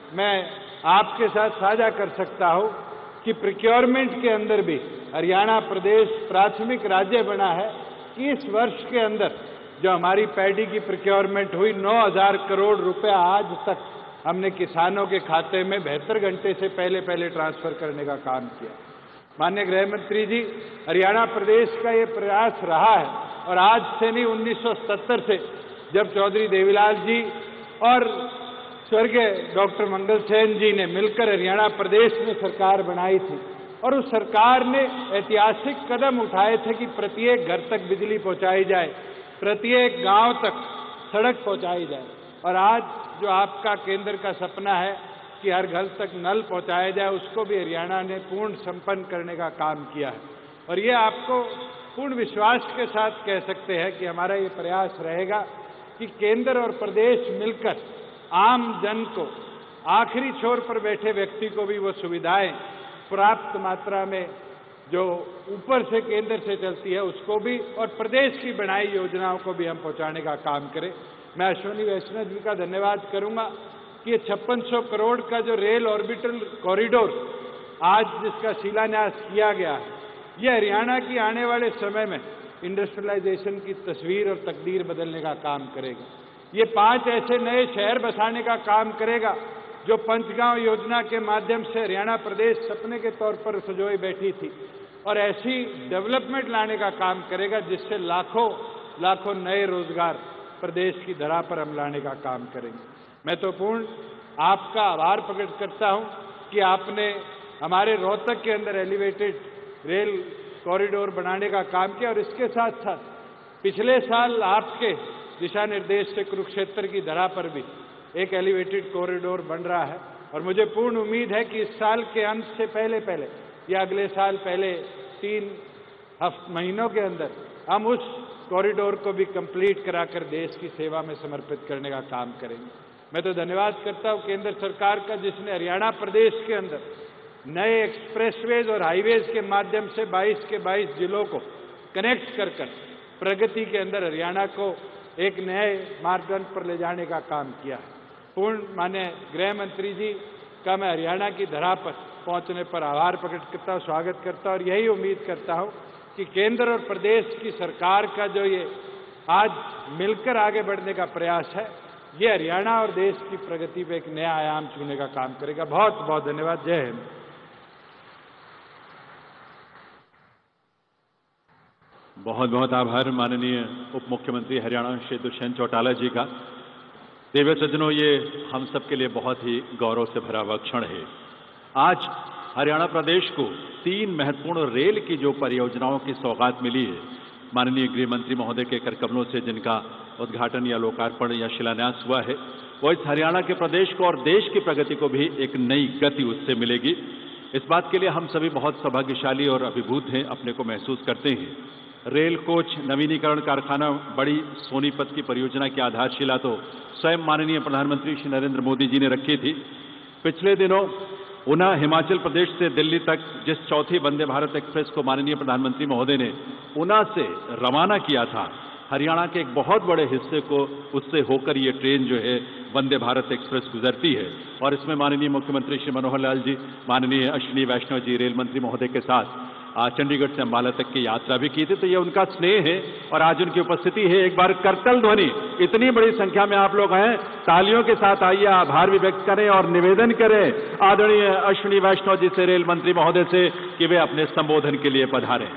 मैं आपके साथ साझा कर सकता हूं कि प्रोक्योरमेंट के अंदर भी हरियाणा प्रदेश प्राथमिक राज्य बना है कि इस वर्ष के अंदर जो हमारी पैडी की प्रोक्योरमेंट हुई, नौ हजार करोड़ रुपया आज तक हमने किसानों के खाते में बहत्तर घंटे से पहले पहले ट्रांसफर करने का काम किया। माननीय गृह मंत्री जी, हरियाणा प्रदेश का ये प्रयास रहा है और आज से नहीं, उन्नीस सौ सत्तर से जब चौधरी देवीलाल जी और स्वर्गीय डॉक्टर मंगल सेन जी ने मिलकर हरियाणा प्रदेश में सरकार बनाई थी और उस सरकार ने ऐतिहासिक कदम उठाए थे कि प्रत्येक घर तक बिजली पहुंचाई जाए, प्रत्येक गांव तक सड़क पहुंचाई जाए। और आज जो आपका केंद्र का सपना है कि हर घर तक नल पहुंचाया जाए, उसको भी हरियाणा ने पूर्ण संपन्न करने का काम किया है। और ये आपको पूर्ण विश्वास के साथ कह सकते हैं कि हमारा ये प्रयास रहेगा कि केंद्र और प्रदेश मिलकर आम जन को, आखिरी छोर पर बैठे व्यक्ति को भी वो सुविधाएं प्राप्त मात्रा में जो ऊपर से केंद्र से चलती है उसको भी, और प्रदेश की बनाई योजनाओं को भी हम पहुंचाने का काम करें। मैं अश्विनी वैष्णव जी का धन्यवाद करूंगा कि ये छप्पन सौ करोड़ का जो रेल ऑर्बिटल कॉरिडोर आज जिसका शिलान्यास किया गया है, ये हरियाणा की आने वाले समय में इंडस्ट्रियलाइजेशन की तस्वीर और तकदीर बदलने का काम करेगा। ये पांच ऐसे नए शहर बसाने का काम करेगा जो पंचगांव योजना के माध्यम से हरियाणा प्रदेश सपने के तौर पर सजोई बैठी थी, और ऐसी डेवलपमेंट लाने का काम करेगा जिससे लाखों लाखों नए रोजगार प्रदेश की धरा पर हम लाने का काम करेंगे। मैं तो पूर्ण आपका आभार प्रकट करता हूं कि आपने हमारे रोहतक के अंदर एलिवेटेड रेल कॉरिडोर बनाने का काम किया, और इसके साथ साथ पिछले साल आपके दिशा निर्देश से कुरुक्षेत्र की धरा पर भी एक एलिवेटेड कॉरिडोर बन रहा है। और मुझे पूर्ण उम्मीद है कि इस साल के अंत से पहले पहले या अगले साल पहले तीन हफ्ते महीनों के अंदर हम उस कॉरिडोर को भी कंप्लीट कराकर देश की सेवा में समर्पित करने का काम करेंगे। मैं तो धन्यवाद करता हूं केंद्र सरकार का, जिसने हरियाणा प्रदेश के अंदर नए एक्सप्रेसवेज और हाईवेज के माध्यम से बाईस के बाईस जिलों को कनेक्ट कर कर प्रगति के अंदर हरियाणा को एक नए मार्गदर्शन पर ले जाने का काम किया है। पूर्ण माननीय गृह मंत्री जी का मैं हरियाणा की धरा पर पहुंचने पर आभार प्रकट करता हूं, स्वागत करता हूं, और यही उम्मीद करता हूं कि केंद्र और प्रदेश की सरकार का जो ये आज मिलकर आगे बढ़ने का प्रयास है, ये हरियाणा और देश की प्रगति पे एक नया आयाम छूने का काम करेगा। बहुत बहुत धन्यवाद। जय हिंद। बहुत बहुत आभार माननीय उप मुख्यमंत्री हरियाणा श्री दुष्यंत चौटाला जी का। देव सज्जनों, ये हम सब के लिए बहुत ही गौरव से भरा हुआ क्षण है। आज हरियाणा प्रदेश को तीन महत्वपूर्ण रेल की जो परियोजनाओं की सौगात मिली है, माननीय गृह मंत्री महोदय के कर कमलों से जिनका उद्घाटन या लोकार्पण या शिलान्यास हुआ है, वो इस हरियाणा के प्रदेश को और देश की प्रगति को भी एक नई गति उससे मिलेगी। इस बात के लिए हम सभी बहुत सौभाग्यशाली और अभिभूत हैं, अपने को महसूस करते हैं। रेल कोच नवीनीकरण कारखाना बड़ी सोनीपत की परियोजना की आधारशिला तो स्वयं माननीय प्रधानमंत्री श्री नरेंद्र मोदी जी ने रखी थी। पिछले दिनों उना हिमाचल प्रदेश से दिल्ली तक जिस चौथी वंदे भारत एक्सप्रेस को माननीय प्रधानमंत्री महोदय ने उना से रवाना किया था, हरियाणा के एक बहुत बड़े हिस्से को उससे होकर ये ट्रेन जो है वंदे भारत एक्सप्रेस गुजरती है। और इसमें माननीय मुख्यमंत्री श्री मनोहर लाल जी, माननीय अश्विनी वैष्णव जी रेल मंत्री महोदय के साथ चंडीगढ़ से अंबाला तक की यात्रा भी की थी। तो ये उनका स्नेह है और आज उनकी उपस्थिति है। एक बार करतल ध्वनि, इतनी बड़ी संख्या में आप लोग हैं, तालियों के साथ आइए, आभार भी व्यक्त करें और निवेदन करें आदरणीय अश्विनी वैष्णव जी से, रेल मंत्री महोदय से, कि वे अपने संबोधन के लिए पधारें।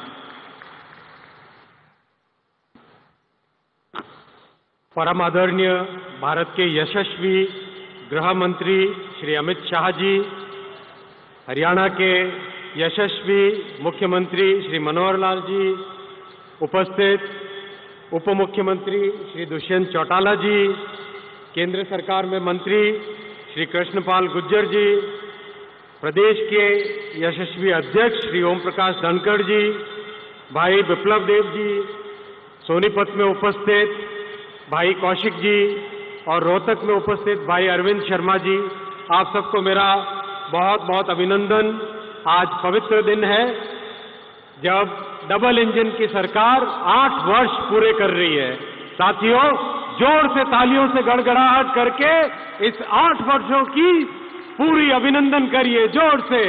परम आदरणीय भारत के यशस्वी गृह मंत्री श्री अमित शाह जी, हरियाणा के यशस्वी मुख्यमंत्री श्री मनोहर लाल जी, उपस्थित उप मुख्यमंत्री श्री दुष्यंत चौटाला जी, केंद्र सरकार में मंत्री श्री कृष्णपाल गुर्जर जी, प्रदेश के यशस्वी अध्यक्ष श्री ओम प्रकाश धनखड़ जी, भाई विप्लव देव जी, सोनीपत में उपस्थित भाई कौशिक जी और रोहतक में उपस्थित भाई अरविंद शर्मा जी, आप सबको मेरा बहुत बहुत अभिनंदन। आज पवित्र दिन है जब डबल इंजन की सरकार आठ वर्ष पूरे कर रही है। साथियों, जोर से तालियों से गड़गड़ाहट करके इस आठ वर्षों की पूरी अभिनंदन करिए जोर से।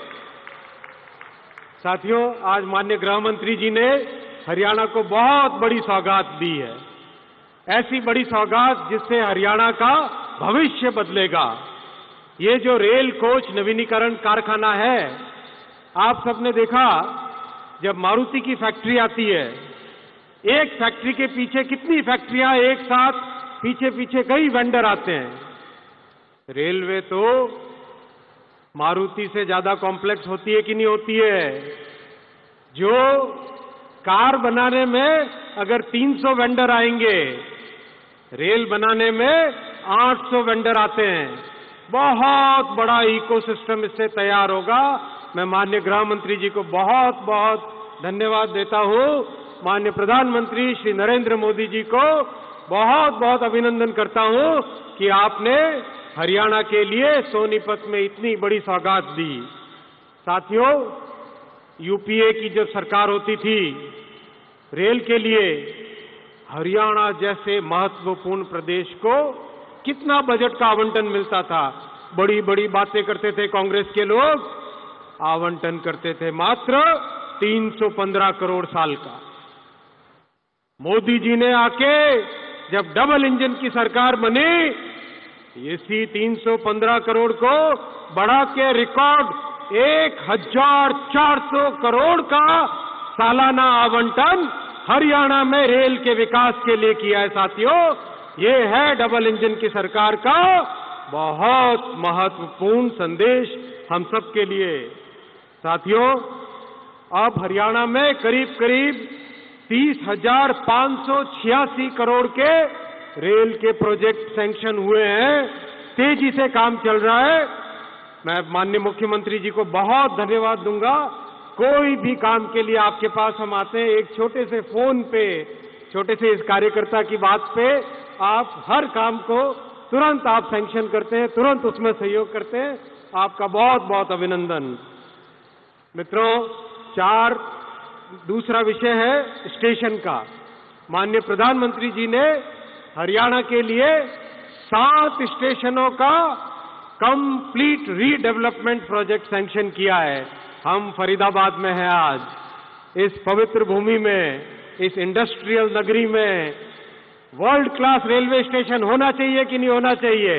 साथियों, आज माननीय गृह मंत्री जी ने हरियाणा को बहुत बड़ी सौगात दी है, ऐसी बड़ी सौगात जिससे हरियाणा का भविष्य बदलेगा। ये जो रेल कोच नवीनीकरण कारखाना है, आप सबने देखा जब मारुति की फैक्ट्री आती है, एक फैक्ट्री के पीछे कितनी फैक्ट्रियां एक साथ पीछे पीछे कई वेंडर आते हैं। रेलवे तो मारुति से ज्यादा कॉम्प्लेक्स होती है कि नहीं होती है? जो कार बनाने में अगर तीन सौ वेंडर आएंगे, रेल बनाने में आठ सौ वेंडर आते हैं। बहुत बड़ा इकोसिस्टम इससे तैयार होगा। मैं माननीय गृह मंत्री जी को बहुत बहुत धन्यवाद देता हूं। माननीय प्रधानमंत्री श्री नरेंद्र मोदी जी को बहुत बहुत अभिनंदन करता हूं कि आपने हरियाणा के लिए सोनीपत में इतनी बड़ी सौगात दी। साथियों, यूपीए की जब सरकार होती थी, रेल के लिए हरियाणा जैसे महत्वपूर्ण प्रदेश को कितना बजट का आवंटन मिलता था। बड़ी बड़ी बातें करते थे कांग्रेस के लोग, आवंटन करते थे मात्र तीन सौ पंद्रह करोड़ साल का। मोदी जी ने आके जब डबल इंजन की सरकार बनी, इसी तीन सौ पंद्रह करोड़ को बढ़ा के रिकॉर्ड एक हजार चार सौ करोड़ का सालाना आवंटन हरियाणा में रेल के विकास के लिए किया है। साथियों, ये है डबल इंजन की सरकार का बहुत महत्वपूर्ण संदेश हम सब के लिए। साथियों, अब हरियाणा में करीब करीब तीस हजार पांच सौ छियासी करोड़ के रेल के प्रोजेक्ट सैंक्शन हुए हैं, तेजी से काम चल रहा है। मैं माननीय मुख्यमंत्री जी को बहुत धन्यवाद दूंगा। कोई भी काम के लिए आपके पास हम आते हैं, एक छोटे से फोन पे, छोटे से इस कार्यकर्ता की बात पे आप हर काम को तुरंत आप सैंक्शन करते हैं, तुरंत उसमें सहयोग करते हैं। आपका बहुत बहुत अभिनंदन। मित्रों, चार दूसरा विषय है स्टेशन का। माननीय प्रधानमंत्री जी ने हरियाणा के लिए सात स्टेशनों का कंप्लीट रीडेवलपमेंट प्रोजेक्ट सैंक्शन किया है। हम फरीदाबाद में हैं आज, इस पवित्र भूमि में, इस इंडस्ट्रियल नगरी में वर्ल्ड क्लास रेलवे स्टेशन होना चाहिए कि नहीं होना चाहिए?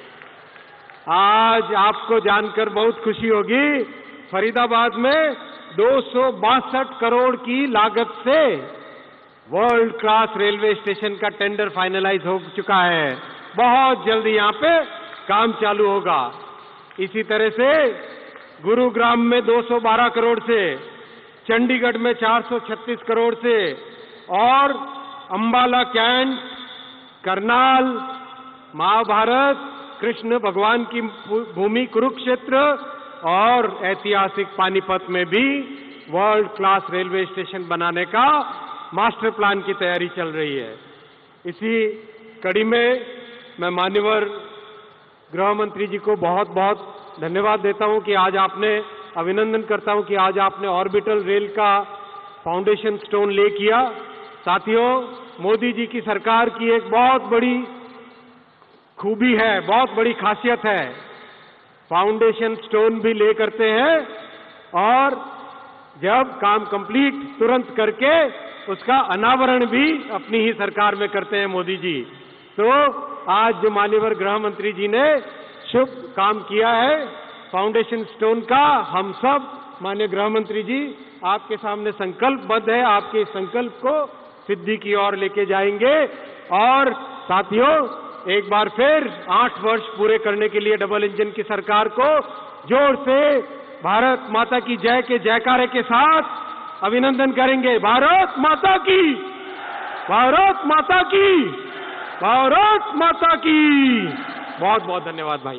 आज आपको जानकर बहुत खुशी होगी, फरीदाबाद में दो सौ बासठ करोड़ की लागत से वर्ल्ड क्लास रेलवे स्टेशन का टेंडर फाइनलाइज हो चुका है। बहुत जल्दी यहां पे काम चालू होगा। इसी तरह से गुरुग्राम में दो सौ बारह करोड़ से, चंडीगढ़ में चार सौ छत्तीस करोड़ से, और अंबाला कैंट, करनाल, महाभारत, कृष्ण भगवान की भूमि कुरुक्षेत्र और ऐतिहासिक पानीपत में भी वर्ल्ड क्लास रेलवे स्टेशन बनाने का मास्टर प्लान की तैयारी चल रही है। इसी कड़ी में मैं माननीय गृह मंत्री जी को बहुत बहुत धन्यवाद देता हूं कि आज आपने, अभिनंदन करता हूं कि आज आपने ऑर्बिटल रेल का फाउंडेशन स्टोन ले किया। साथियों, मोदी जी की सरकार की एक बहुत बड़ी खूबी है, बहुत बड़ी खासियत है, फाउंडेशन स्टोन भी ले करते हैं और जब काम कंप्लीट तुरंत करके उसका अनावरण भी अपनी ही सरकार में करते हैं मोदी जी। तो आज जो माननीय गृह मंत्री जी ने शुभ काम किया है फाउंडेशन स्टोन का, हम सब माननीय गृह मंत्री जी आपके सामने संकल्पबद्ध है, आपके संकल्प को सिद्धि की ओर लेके जाएंगे। और साथियों, एक बार फिर आठ वर्ष पूरे करने के लिए डबल इंजन की सरकार को जोर से भारत माता की जय के जयकारे के साथ अभिनंदन करेंगे। भारत माता की, भारत माता की, भारत माता की। बहुत बहुत धन्यवाद भाई।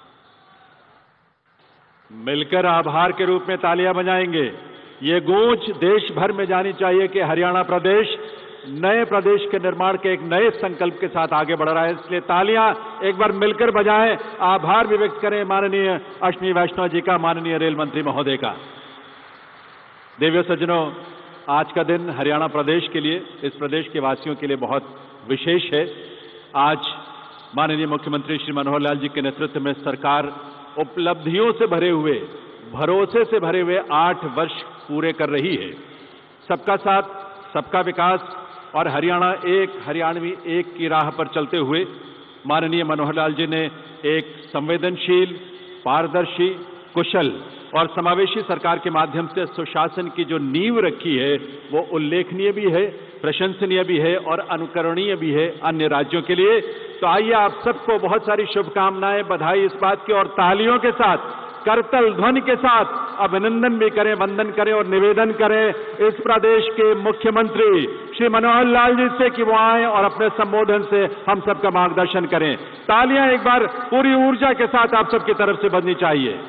मिलकर आभार के रूप में तालियां बजाएंगे। ये गूंज देश भर में जानी चाहिए कि हरियाणा प्रदेश नए प्रदेश के निर्माण के एक नए संकल्प के साथ आगे बढ़ रहा है। इसलिए तालियां एक बार मिलकर बजाएं, आभार भी व्यक्त करें माननीय अश्विनी वैष्णव जी का, माननीय रेल मंत्री महोदय का। देवियों सज्जनों, आज का दिन हरियाणा प्रदेश के लिए, इस प्रदेश के वासियों के लिए बहुत विशेष है। आज माननीय मुख्यमंत्री श्री मनोहर लाल जी के नेतृत्व में सरकार उपलब्धियों से भरे हुए, भरोसे से भरे हुए आठ वर्ष पूरे कर रही है। सबका साथ, सबका विकास और हरियाणा एक, हरियाणवी एक की राह पर चलते हुए माननीय मनोहर लाल जी ने एक संवेदनशील, पारदर्शी, कुशल और समावेशी सरकार के माध्यम से सुशासन की जो नींव रखी है वो उल्लेखनीय भी है, प्रशंसनीय भी है और अनुकरणीय भी है अन्य राज्यों के लिए। तो आइए आप सबको बहुत सारी शुभकामनाएं, बधाई इस बात की और तालियों के साथ, करतल ध्वनि के साथ अभिनंदन भी करें, वंदन करें और निवेदन करें इस प्रदेश के मुख्यमंत्री श्री मनोहर लाल जी से कि वो आए और अपने संबोधन से हम सबका मार्गदर्शन करें। तालियां एक बार पूरी ऊर्जा के साथ आप सबकी तरफ से बजनी चाहिए।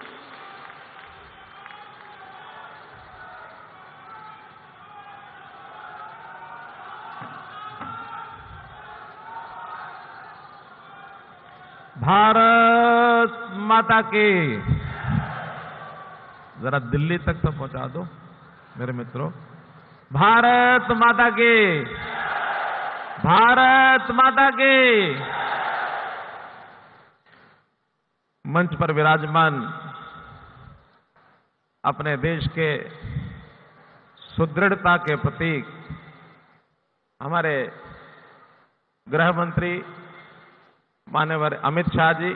भारत माता की, जरा दिल्ली तक तो पहुंचा दो मेरे मित्रों। भारत माता की, भारत माता की। मंच पर विराजमान अपने देश के सुदृढ़ता के प्रतीक हमारे गृह मंत्री माननीय अमित शाह जी,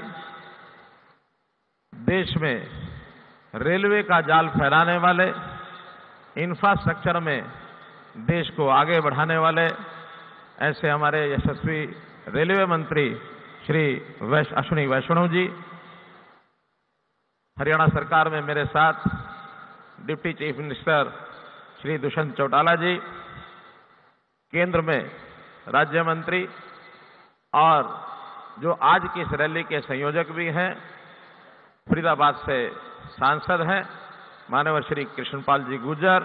देश में रेलवे का जाल फैलाने वाले, इंफ्रास्ट्रक्चर में देश को आगे बढ़ाने वाले ऐसे हमारे यशस्वी रेलवे मंत्री श्री वैश अश्विनी वैष्णव जी, हरियाणा सरकार में मेरे साथ deputy chief minister Shri Dushyant Chautala ji, केंद्र में राज्य मंत्री और जो आज की इस रैली के संयोजक भी हैं, फरीदाबाद से सांसद हैं माननीय श्री कृष्णपाल जी गुर्जर,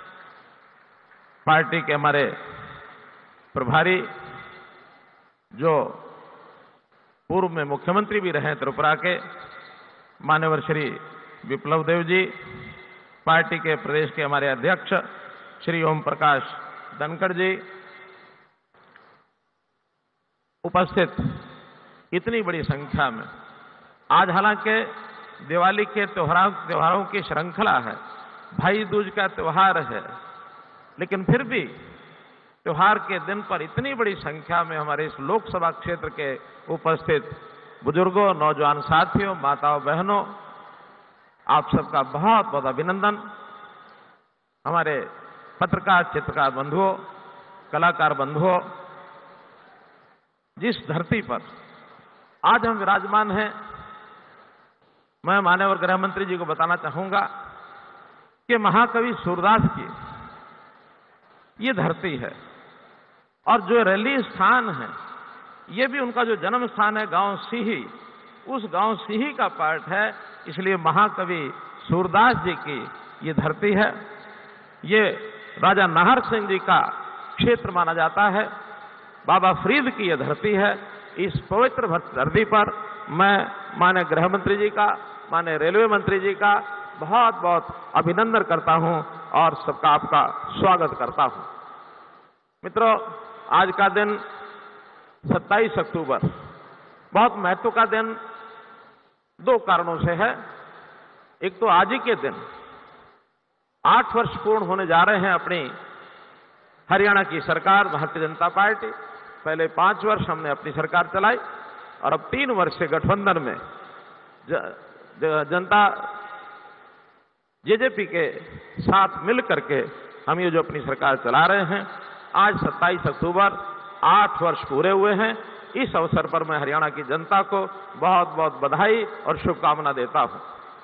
पार्टी के हमारे प्रभारी जो पूर्व में मुख्यमंत्री भी रहे त्रिपुरा के माननीय श्री विप्लव देव जी, पार्टी के प्रदेश के हमारे अध्यक्ष श्री ओम प्रकाश धनखड़ जी, उपस्थित इतनी बड़ी संख्या में आज हालांकि दिवाली के त्योहारों त्योहारों की श्रृंखला है, भाई दूज का त्योहार है, लेकिन फिर भी त्योहार के दिन पर इतनी बड़ी संख्या में हमारे इस लोकसभा क्षेत्र के उपस्थित बुजुर्गों, नौजवान साथियों, माताओं, बहनों, आप सबका बहुत बहुत अभिनंदन। हमारे पत्रकार, चित्रकार बंधुओं, कलाकार बंधुओं, जिस धरती पर आज हम विराजमान हैं, मैं माननीय गृह मंत्री जी को बताना चाहूंगा कि महाकवि सूरदास की ये धरती है और जो रैली स्थान है ये भी उनका जो जन्म स्थान है गांव सीही, उस गांव सीही का पार्ट है, इसलिए महाकवि सूरदास जी की ये धरती है। ये राजा नाहर सिंह जी का क्षेत्र माना जाता है, बाबा फरीद की ये धरती है। इस पवित्र धरती पर मैं माननीय गृह मंत्री जी का, माननीय रेलवे मंत्री जी का बहुत बहुत अभिनंदन करता हूं और सबका आपका स्वागत करता हूं। मित्रों, आज का दिन सत्ताईस अक्टूबर बहुत महत्व का दिन दो कारणों से है। एक तो आज ही के दिन आठ वर्ष पूर्ण होने जा रहे हैं अपनी हरियाणा की सरकार भारतीय जनता पार्टी। पहले पांच वर्ष हमने अपनी सरकार चलाई और अब तीन वर्ष से गठबंधन में ज, ज, जनता जेजेपी के साथ मिल करके हम ये जो अपनी सरकार चला रहे हैं। आज सत्ताईस अक्टूबर आठ वर्ष पूरे हुए हैं। इस अवसर पर मैं हरियाणा की जनता को बहुत बहुत बधाई और शुभकामना देता हूं।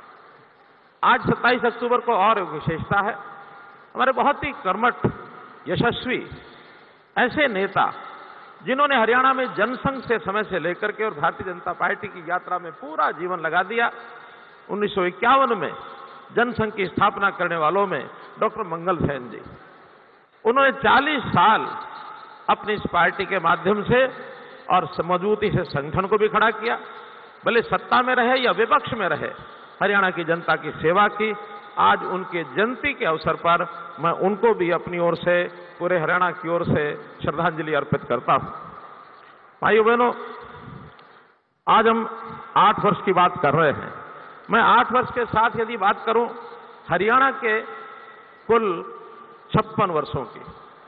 आज सत्ताईस अक्टूबर को और एक विशेषता है, हमारे बहुत ही कर्मठ, यशस्वी ऐसे नेता जिन्होंने हरियाणा में जनसंघ से समय से लेकर के और भारतीय जनता पार्टी की यात्रा में पूरा जीवन लगा दिया। उन्नीस सौ इक्यावन में जनसंघ की स्थापना करने वालों में डॉक्टर मंगल सेन जी, उन्होंने चालीस साल अपनी इस पार्टी के माध्यम से और मजबूती से संगठन को भी खड़ा किया। भले सत्ता में रहे या विपक्ष में रहे, हरियाणा की जनता की सेवा की। आज उनके जयंती के अवसर पर मैं उनको भी अपनी ओर से, पूरे हरियाणा की ओर से श्रद्धांजलि अर्पित करता हूं। भाइयों बहनों, आज हम आठ वर्ष की बात कर रहे हैं। मैं आठ वर्ष के साथ यदि बात करूं हरियाणा के कुल छप्पन वर्षों की,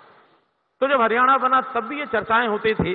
तो जब हरियाणा बना तब भी ये चर्चाएं होती थी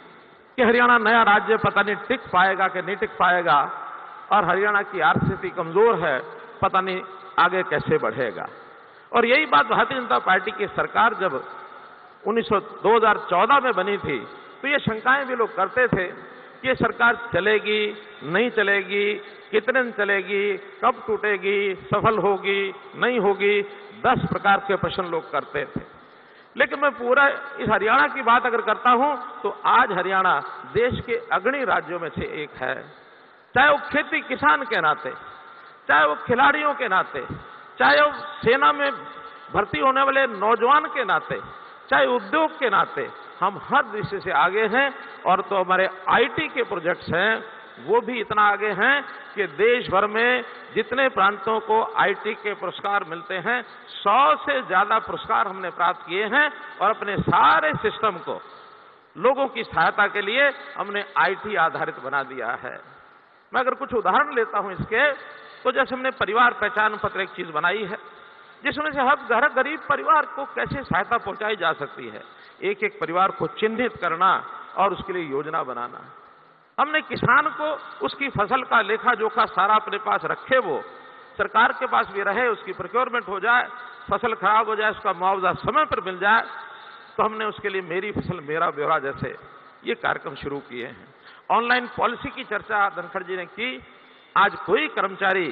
कि हरियाणा नया राज्य पता नहीं टिक पाएगा कि नहीं टिक पाएगा, और हरियाणा की आर्थिक स्थिति कमजोर है, पता नहीं आगे कैसे बढ़ेगा। और यही बात भारतीय जनता पार्टी की सरकार जब उन्नीस सौ दो हज़ार चौदह में बनी थी तो ये शंकाएं भी लोग करते थे कि ये सरकार चलेगी नहीं चलेगी, कितने दिन चलेगी, कब टूटेगी, सफल होगी नहीं होगी, दस प्रकार के प्रश्न लोग करते थे। लेकिन मैं पूरा इस हरियाणा की बात अगर करता हूं तो आज हरियाणा देश के अग्रणी राज्यों में से एक है। चाहे वो खेती किसान के नाते, चाहे वो खिलाड़ियों के नाते, चाहे वो सेना में भर्ती होने वाले नौजवान के नाते, चाहे उद्योग के नाते, हम हर दृष्टि से आगे हैं। और तो हमारे आईटी के प्रोजेक्ट्स हैं वो भी इतना आगे हैं कि देश भर में जितने प्रांतों को आईटी के पुरस्कार मिलते हैं सौ से ज्यादा पुरस्कार हमने प्राप्त किए हैं, और अपने सारे सिस्टम को लोगों की सहायता के लिए हमने आईटी आधारित बना दिया है। मैं अगर कुछ उदाहरण लेता हूं इसके, तो जैसे हमने परिवार पहचान पत्र एक चीज बनाई है जिसमें से हर घर गरीब परिवार को कैसे सहायता पहुंचाई जा सकती है, एक एक परिवार को चिन्हित करना और उसके लिए योजना बनाना। हमने किसान को उसकी फसल का लेखा जोखा सारा अपने पास रखे, वो सरकार के पास भी रहे, उसकी प्रोक्योरमेंट हो जाए, फसल खराब हो जाए उसका मुआवजा समय पर मिल जाए, तो हमने उसके लिए मेरी फसल मेरा ब्यौरा जैसे ये कार्यक्रम शुरू किए हैं। ऑनलाइन पॉलिसी की चर्चा धनखड़ जी ने की। आज कोई कर्मचारी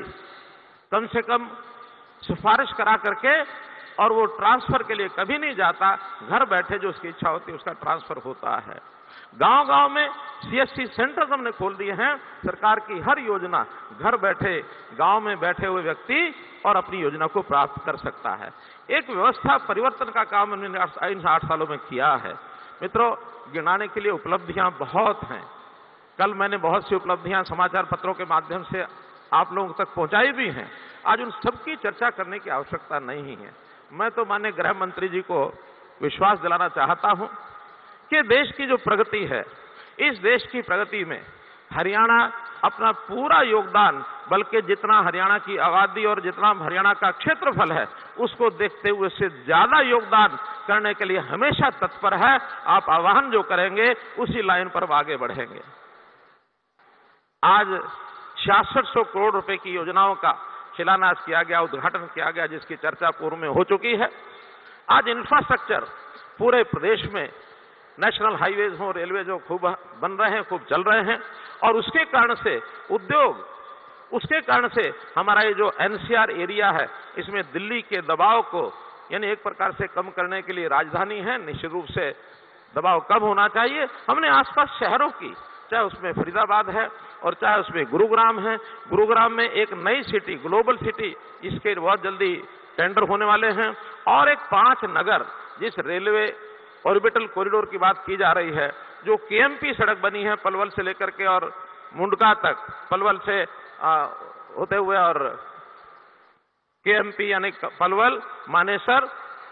कम से कम सिफारिश करा करके और वो ट्रांसफर के लिए कभी नहीं जाता, घर बैठे जो उसकी इच्छा होती है उसका ट्रांसफर होता है। गांव गांव में सीएससी सेंटर्स हमने खोल दिए हैं। सरकार की हर योजना घर बैठे गांव में बैठे हुए व्यक्ति और अपनी योजना को प्राप्त कर सकता है। एक व्यवस्था परिवर्तन का काम हमने इन आठ सालों में किया है। मित्रों, गिनाने के लिए उपलब्धियां बहुत हैं। कल मैंने बहुत सी उपलब्धियां समाचार पत्रों के माध्यम से आप लोगों तक पहुंचाई भी हैं। आज उन सबकी चर्चा करने की आवश्यकता नहीं है। मैं तो माननीय गृह मंत्री जी को विश्वास दिलाना चाहता हूं कि देश की जो प्रगति है, इस देश की प्रगति में हरियाणा अपना पूरा योगदान, बल्कि जितना हरियाणा की आबादी और जितना हरियाणा का क्षेत्रफल है उसको देखते हुए उससे ज्यादा योगदान करने के लिए हमेशा तत्पर है। आप आह्वान जो करेंगे उसी लाइन पर आगे बढ़ेंगे। आज छियासठ सौ करोड़ रुपए की योजनाओं का शिलान्यास किया गया, उद्घाटन किया गया, जिसकी चर्चा पूर्व में हो चुकी है। आज इंफ्रास्ट्रक्चर पूरे प्रदेश में नेशनल हाईवेज हो, रेलवे जो खूब बन रहे हैं, खूब चल रहे हैं, और उसके कारण से उद्योग, उसके कारण से हमारा ये जो एनसीआर एरिया है इसमें दिल्ली के दबाव को यानी एक प्रकार से कम करने के लिए राजधानी है, निश्चित रूप से दबाव कम होना चाहिए। हमने आसपास शहरों की, चाहे उसमें फरीदाबाद है और चाहे उसमें गुरुग्राम है, गुरुग्राम में एक नई सिटी, ग्लोबल सिटी, इसके बहुत जल्दी टेंडर होने वाले हैं, और एक पांच नगर जिस रेलवे ऑर्बिटल कॉरिडोर की बात की जा रही है, जो केएमपी सड़क बनी है पलवल से लेकर के और मुंडका तक, पलवल से आ, होते हुए और केएमपी यानी पलवल, मानेसर,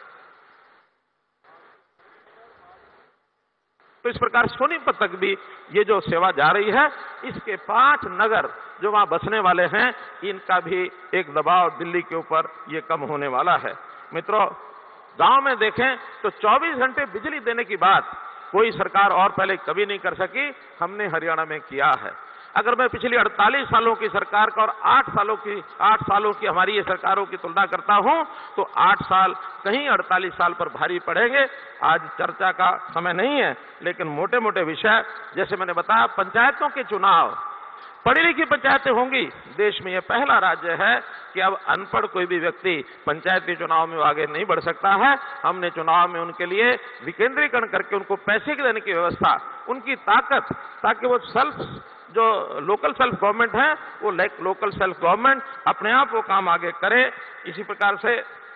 तो इस प्रकार सोनीपत तक भी ये जो सेवा जा रही है, इसके पांच नगर जो वहां बसने वाले हैं इनका भी एक दबाव दिल्ली के ऊपर ये कम होने वाला है। मित्रों, गांव में देखें तो चौबीस घंटे बिजली देने की बात कोई सरकार और पहले कभी नहीं कर सकी, हमने हरियाणा में किया है। अगर मैं पिछली अड़तालीस सालों की सरकार का और आठ सालों की आठ सालों की हमारी ये सरकारों की तुलना करता हूं तो आठ साल कहीं अड़तालीस साल पर भारी पड़ेंगे। आज चर्चा का समय नहीं है, लेकिन मोटे मोटे विषय जैसे मैंने बताया, पंचायतों के चुनाव, पढ़ी लिखी पंचायतें होंगी। देश में यह पहला राज्य है कि अब अनपढ़ कोई भी व्यक्ति पंचायती चुनाव में आगे नहीं बढ़ सकता है। हमने चुनाव में उनके लिए विकेंद्रीकरण करके उनको पैसे की देने की व्यवस्था, उनकी ताकत, ताकि वो सेल्फ जो लोकल सेल्फ गवर्नमेंट है वो लोकल सेल्फ गवर्नमेंट अपने आप वो काम आगे करे। इसी प्रकार से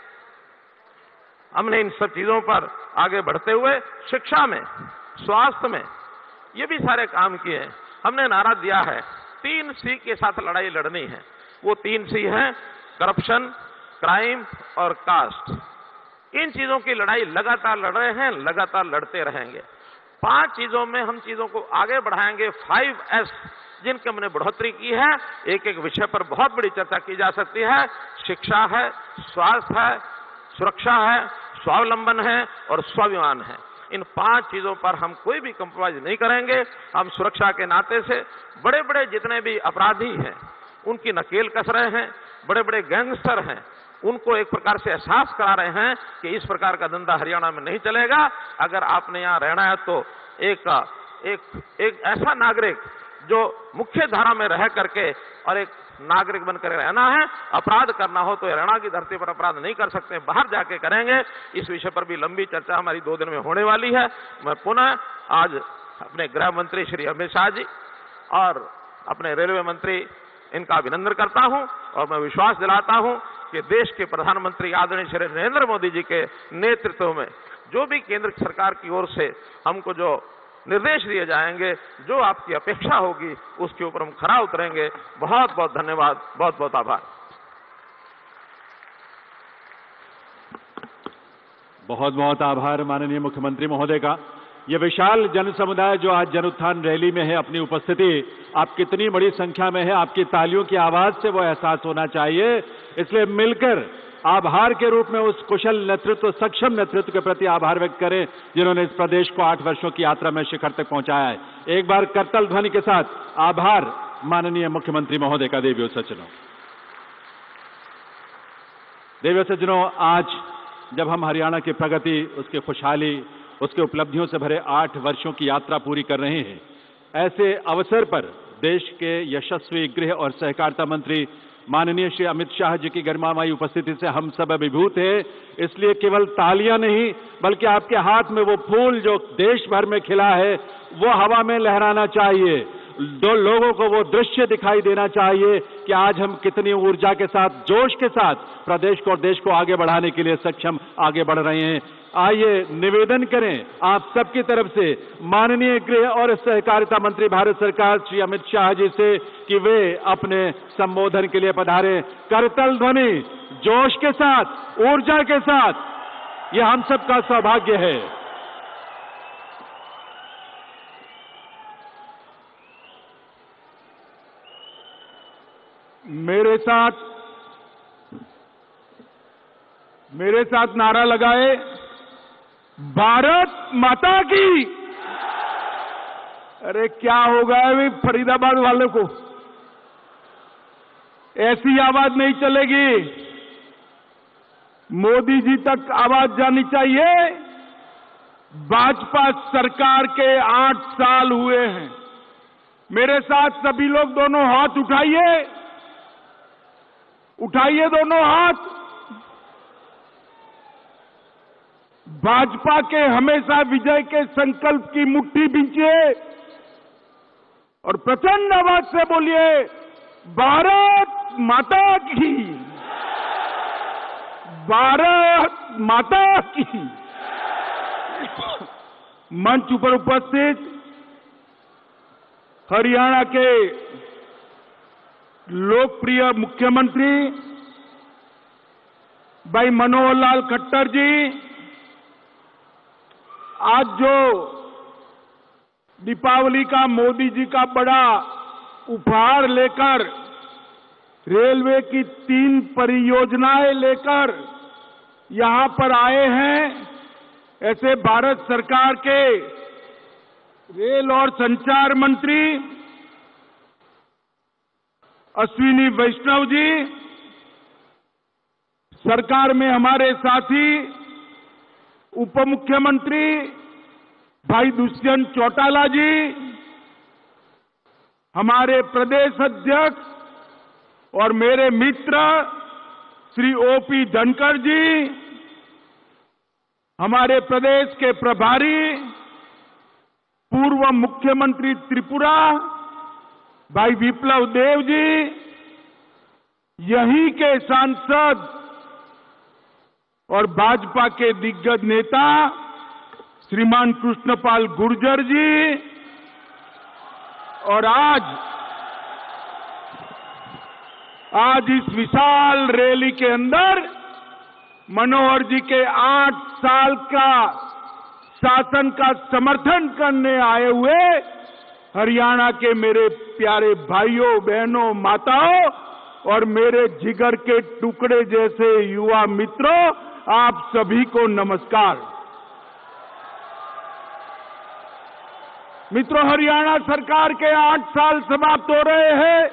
हमने इन सब चीजों पर आगे बढ़ते हुए शिक्षा में, स्वास्थ्य में ये भी सारे काम किए हैं। हमने नारा दिया है तीन सी के साथ लड़ाई लड़नी है। वो तीन सी हैं करप्शन, क्राइम और कास्ट। इन चीजों की लड़ाई लगातार लड़ रहे हैं, लगातार लड़ते रहेंगे। पांच चीजों में हम चीजों को आगे बढ़ाएंगे। फाइव एस जिनके हमने बढ़ोतरी की है। एक एक विषय पर बहुत बड़ी चर्चा की जा सकती है। शिक्षा है, स्वास्थ्य है, सुरक्षा है, स्वावलंबन है और स्वाभिमान है। इन पांच चीजों पर हम कोई भी कंप्रोमाइज नहीं करेंगे। हम सुरक्षा के नाते से बड़े बड़े जितने भी अपराधी हैं उनकी नकेल कस रहे हैं, बड़े बड़े गैंगस्टर हैं उनको एक प्रकार से एहसास करा रहे हैं कि इस प्रकार का धंधा हरियाणा में नहीं चलेगा। अगर आपने यहाँ रहना है तो एक एक एक ऐसा नागरिक जो मुख्य धारा में रह करके और एक नागरिक बनकर रहना है। अपराध करना हो तो हरियाणा की धरती पर अपराध नहीं कर सकते, बाहर जाके करेंगे। इस विषय पर भी लंबी चर्चा हमारी दो दिन में होने वाली है। मैं पुनः आज अपने गृह मंत्री श्री अमित शाह जी और अपने रेलवे मंत्री इनका अभिनंदन करता हूं और मैं विश्वास दिलाता हूं कि देश के प्रधानमंत्री आदरणीय श्री नरेंद्र मोदी जी के नेतृत्व में जो भी केंद्र सरकार की ओर से हमको जो निर्देश दिए जाएंगे, जो आपकी अपेक्षा होगी, उसके ऊपर हम खरा उतरेंगे। बहुत बहुत धन्यवाद, बहुत बहुत आभार। बहुत बहुत आभार माननीय मुख्यमंत्री महोदय का। ये विशाल जन समुदाय जो आज जन उत्थान रैली में है, अपनी उपस्थिति आप कितनी बड़ी संख्या में है, आपकी तालियों की आवाज से वो एहसास होना चाहिए। इसलिए मिलकर आभार के रूप में उस कुशल नेतृत्व, सक्षम नेतृत्व के प्रति आभार व्यक्त करें जिन्होंने इस प्रदेश को आठ वर्षों की यात्रा में शिखर तक पहुंचाया है। एक बार करतल ध्वनि के साथ आभार माननीय मुख्यमंत्री महोदय का। देवियों सज्जनों, देवियों सज्जनों, आज जब हम हरियाणा की प्रगति, उसकी खुशहाली, उसके उपलब्धियों से भरे आठ वर्षों की यात्रा पूरी कर रहे हैं, ऐसे अवसर पर देश के यशस्वी गृह और सहकारिता मंत्री माननीय श्री अमित शाह जी की गरिमामयी उपस्थिति से हम सब अभिभूत हैं। इसलिए केवल तालियां नहीं बल्कि आपके हाथ में वो फूल जो देश भर में खिला है वो हवा में लहराना चाहिए। दो लोगों को वो दृश्य दिखाई देना चाहिए कि आज हम कितनी ऊर्जा के साथ, जोश के साथ प्रदेश को और देश को आगे बढ़ाने के लिए सक्षम आगे बढ़ रहे हैं। आइए निवेदन करें आप सबकी तरफ से माननीय गृह और सहकारिता मंत्री भारत सरकार श्री अमित शाह जी से कि वे अपने संबोधन के लिए पधारें। करतल ध्वनि, जोश के साथ, ऊर्जा के साथ, यह हम सबका सौभाग्य है। मेरे साथ मेरे साथ नारा लगाए, भारत माता की। अरे क्या होगा है फरीदाबाद वाले को, ऐसी आवाज नहीं चलेगी। मोदी जी तक आवाज जानी चाहिए। भाजपा सरकार के आठ साल हुए हैं। मेरे साथ सभी लोग दोनों हाथ उठाइए, उठाइए दोनों हाथ। भाजपा के हमेशा विजय के संकल्प की मुट्ठी बींचिए और प्रचंड आवाज से बोलिए, भारत माता की, भारत माता की। मंच पर उपस्थित हरियाणा के लोकप्रिय मुख्यमंत्री भाई मनोहर लाल खट्टर जी, आज जो दीपावली का मोदी जी का बड़ा उपहार लेकर, रेलवे की तीन परियोजनाएं लेकर यहां पर आए हैं, ऐसे भारत सरकार के रेल और संचार मंत्री अश्विनी वैष्णव जी, सरकार में हमारे साथी उप मुख्यमंत्री भाई दुष्यंत चौटाला जी, हमारे प्रदेश अध्यक्ष और मेरे मित्र श्री ओपी धनखड़ जी, हमारे प्रदेश के प्रभारी पूर्व मुख्यमंत्री त्रिपुरा भाई विप्लव देव जी, यहीं के सांसद और भाजपा के दिग्गज नेता श्रीमान कृष्णपाल गुर्जर जी, और आज आज इस विशाल रैली के अंदर मनोहर जी के आठ साल का शासन का समर्थन करने आए हुए हरियाणा के मेरे प्यारे भाइयों, बहनों, माताओं और मेरे जिगर के टुकड़े जैसे युवा मित्रों, आप सभी को नमस्कार। मित्रों, हरियाणा सरकार के आठ साल समाप्त हो रहे हैं।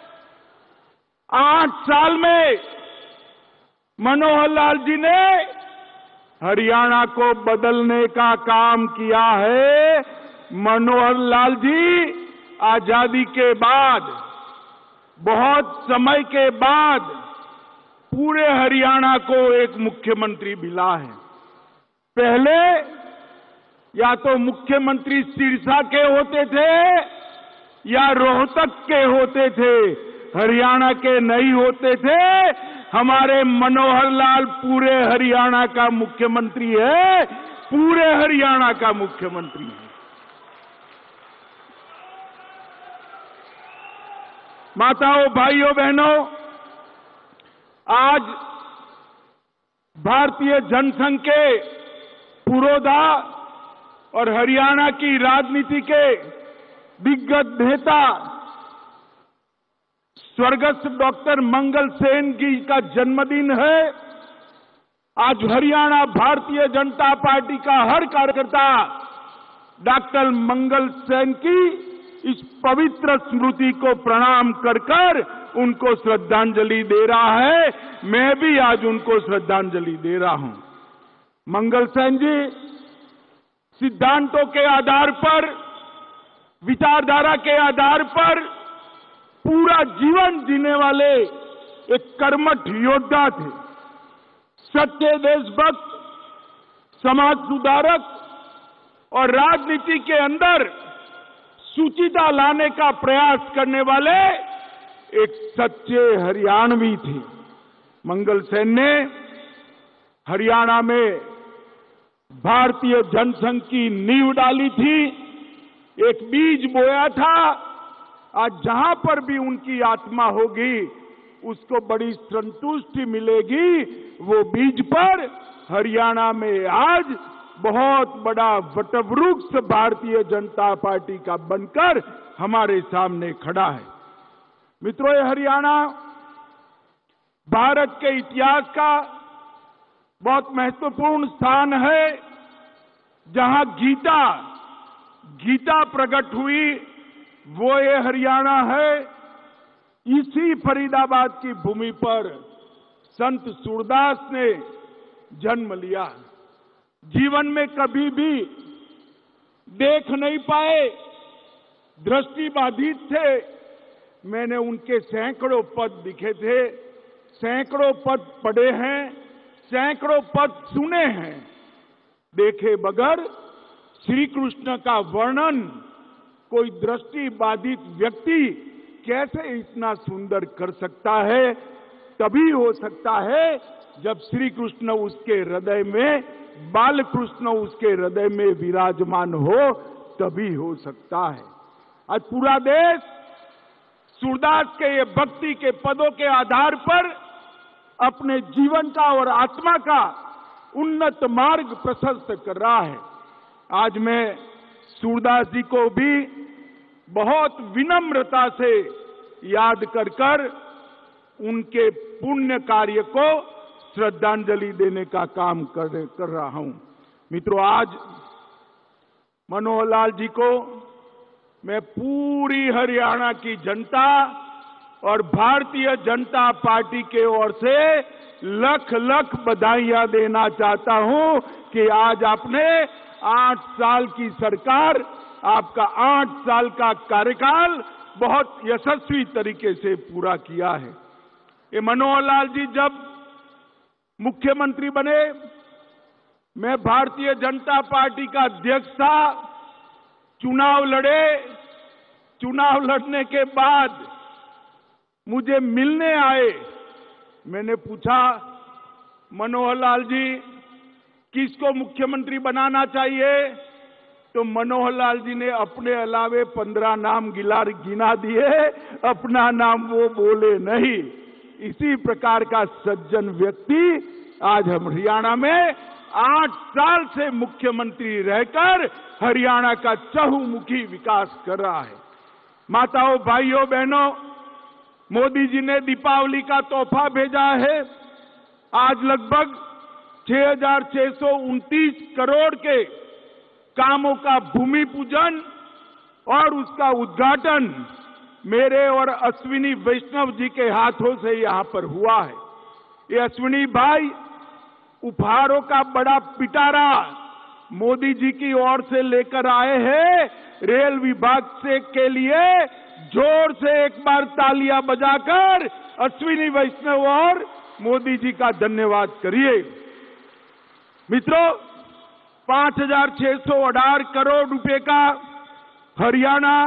आठ साल में मनोहर लाल जी ने हरियाणा को बदलने का काम किया है। मनोहर लाल जी आजादी के बाद, बहुत समय के बाद पूरे हरियाणा को एक मुख्यमंत्री मिला है। पहले या तो मुख्यमंत्री सिरसा के होते थे या रोहतक के होते थे, हरियाणा के नहीं होते थे। हमारे मनोहर लाल पूरे हरियाणा का मुख्यमंत्री है, पूरे हरियाणा का मुख्यमंत्री है। माताओं, भाइयों, बहनों, आज भारतीय जनसंघ के पुरोधा और हरियाणा की राजनीति के दिग्गज नेता स्वर्गस्थ डॉक्टर मंगल सेन जी का जन्मदिन है। आज हरियाणा भारतीय जनता पार्टी का हर कार्यकर्ता डॉक्टर मंगल सेन की इस पवित्र स्मृति को प्रणाम कर कर उनको श्रद्धांजलि दे रहा है। मैं भी आज उनको श्रद्धांजलि दे रहा हूं। मंगल सेन जी सिद्धांतों के आधार पर, विचारधारा के आधार पर पूरा जीवन जीने वाले एक कर्मठ योद्धा थे। सच्चे देशभक्त, समाज सुधारक और राजनीति के अंदर सुचिता लाने का प्रयास करने वाले एक सच्चे हरियाणवी थे। मंगल सेन ने हरियाणा में भारतीय जनसंघ की नींव डाली थी, एक बीज बोया था। आज जहां पर भी उनकी आत्मा होगी उसको बड़ी संतुष्टि मिलेगी। वो बीज पर हरियाणा में आज बहुत बड़ा वटवृक्ष भारतीय जनता पार्टी का बनकर हमारे सामने खड़ा है। मित्रों, ये हरियाणा भारत के इतिहास का बहुत महत्वपूर्ण स्थान है, जहां गीता गीता प्रकट हुई, वो ये हरियाणा है। इसी फरीदाबाद की भूमि पर संत सूरदास ने जन्म लिया। जीवन में कभी भी देख नहीं पाए, दृष्टि बाधित थे। मैंने उनके सैकड़ों पद लिखे थे, सैकड़ों पद पढ़े हैं, सैकड़ों पद सुने हैं। देखे बगैर श्री कृष्ण का वर्णन कोई दृष्टि बाधित व्यक्ति कैसे इतना सुंदर कर सकता है? तभी हो सकता है जब श्री कृष्ण उसके हृदय में, बाल कृष्ण उसके हृदय में विराजमान हो, तभी हो सकता है। आज पूरा देश सूरदास के ये भक्ति के पदों के आधार पर अपने जीवन का और आत्मा का उन्नत मार्ग प्रशस्त कर रहा है। आज मैं सूरदास जी को भी बहुत विनम्रता से याद कर कर उनके पुण्य कार्य को श्रद्धांजलि देने का काम कर, कर रहा हूं। मित्रों, आज मनोहर लाल जी को मैं पूरी हरियाणा की जनता और भारतीय जनता पार्टी के ओर से लख लख बधाइयां देना चाहता हूं कि आज आपने आठ साल की सरकार, आपका आठ साल का कार्यकाल बहुत यशस्वी तरीके से पूरा किया है। ये मनोहर लाल जी जब मुख्यमंत्री बने, मैं भारतीय जनता पार्टी का अध्यक्ष था, चुनाव लड़े। चुनाव लड़ने के बाद मुझे मिलने आए। मैंने पूछा, मनोहर लाल जी किसको मुख्यमंत्री बनाना चाहिए? तो मनोहर लाल जी ने अपने अलावे पंद्रह नाम गिला गिना दिए, अपना नाम वो बोले नहीं। इसी प्रकार का सज्जन व्यक्ति आज हम हरियाणा में आठ साल से मुख्यमंत्री रहकर हरियाणा का चहुमुखी विकास कर रहा है। माताओं, भाइयों, बहनों, मोदी जी ने दीपावली का तोहफा भेजा है। आज लगभग छह हजार छह सौ उनतीस करोड़ के कामों का भूमि पूजन और उसका उद्घाटन मेरे और अश्विनी वैष्णव जी के हाथों से यहां पर हुआ है। ये अश्विनी भाई उपहारों का बड़ा पिटारा मोदी जी की ओर से लेकर आए हैं। रेल विभाग से के लिए जोर से एक बार तालियां बजाकर अश्विनी वैष्णव और मोदी जी का धन्यवाद करिए। मित्रों, पांच हजार छह सौ अठारह करोड़ रुपए का हरियाणा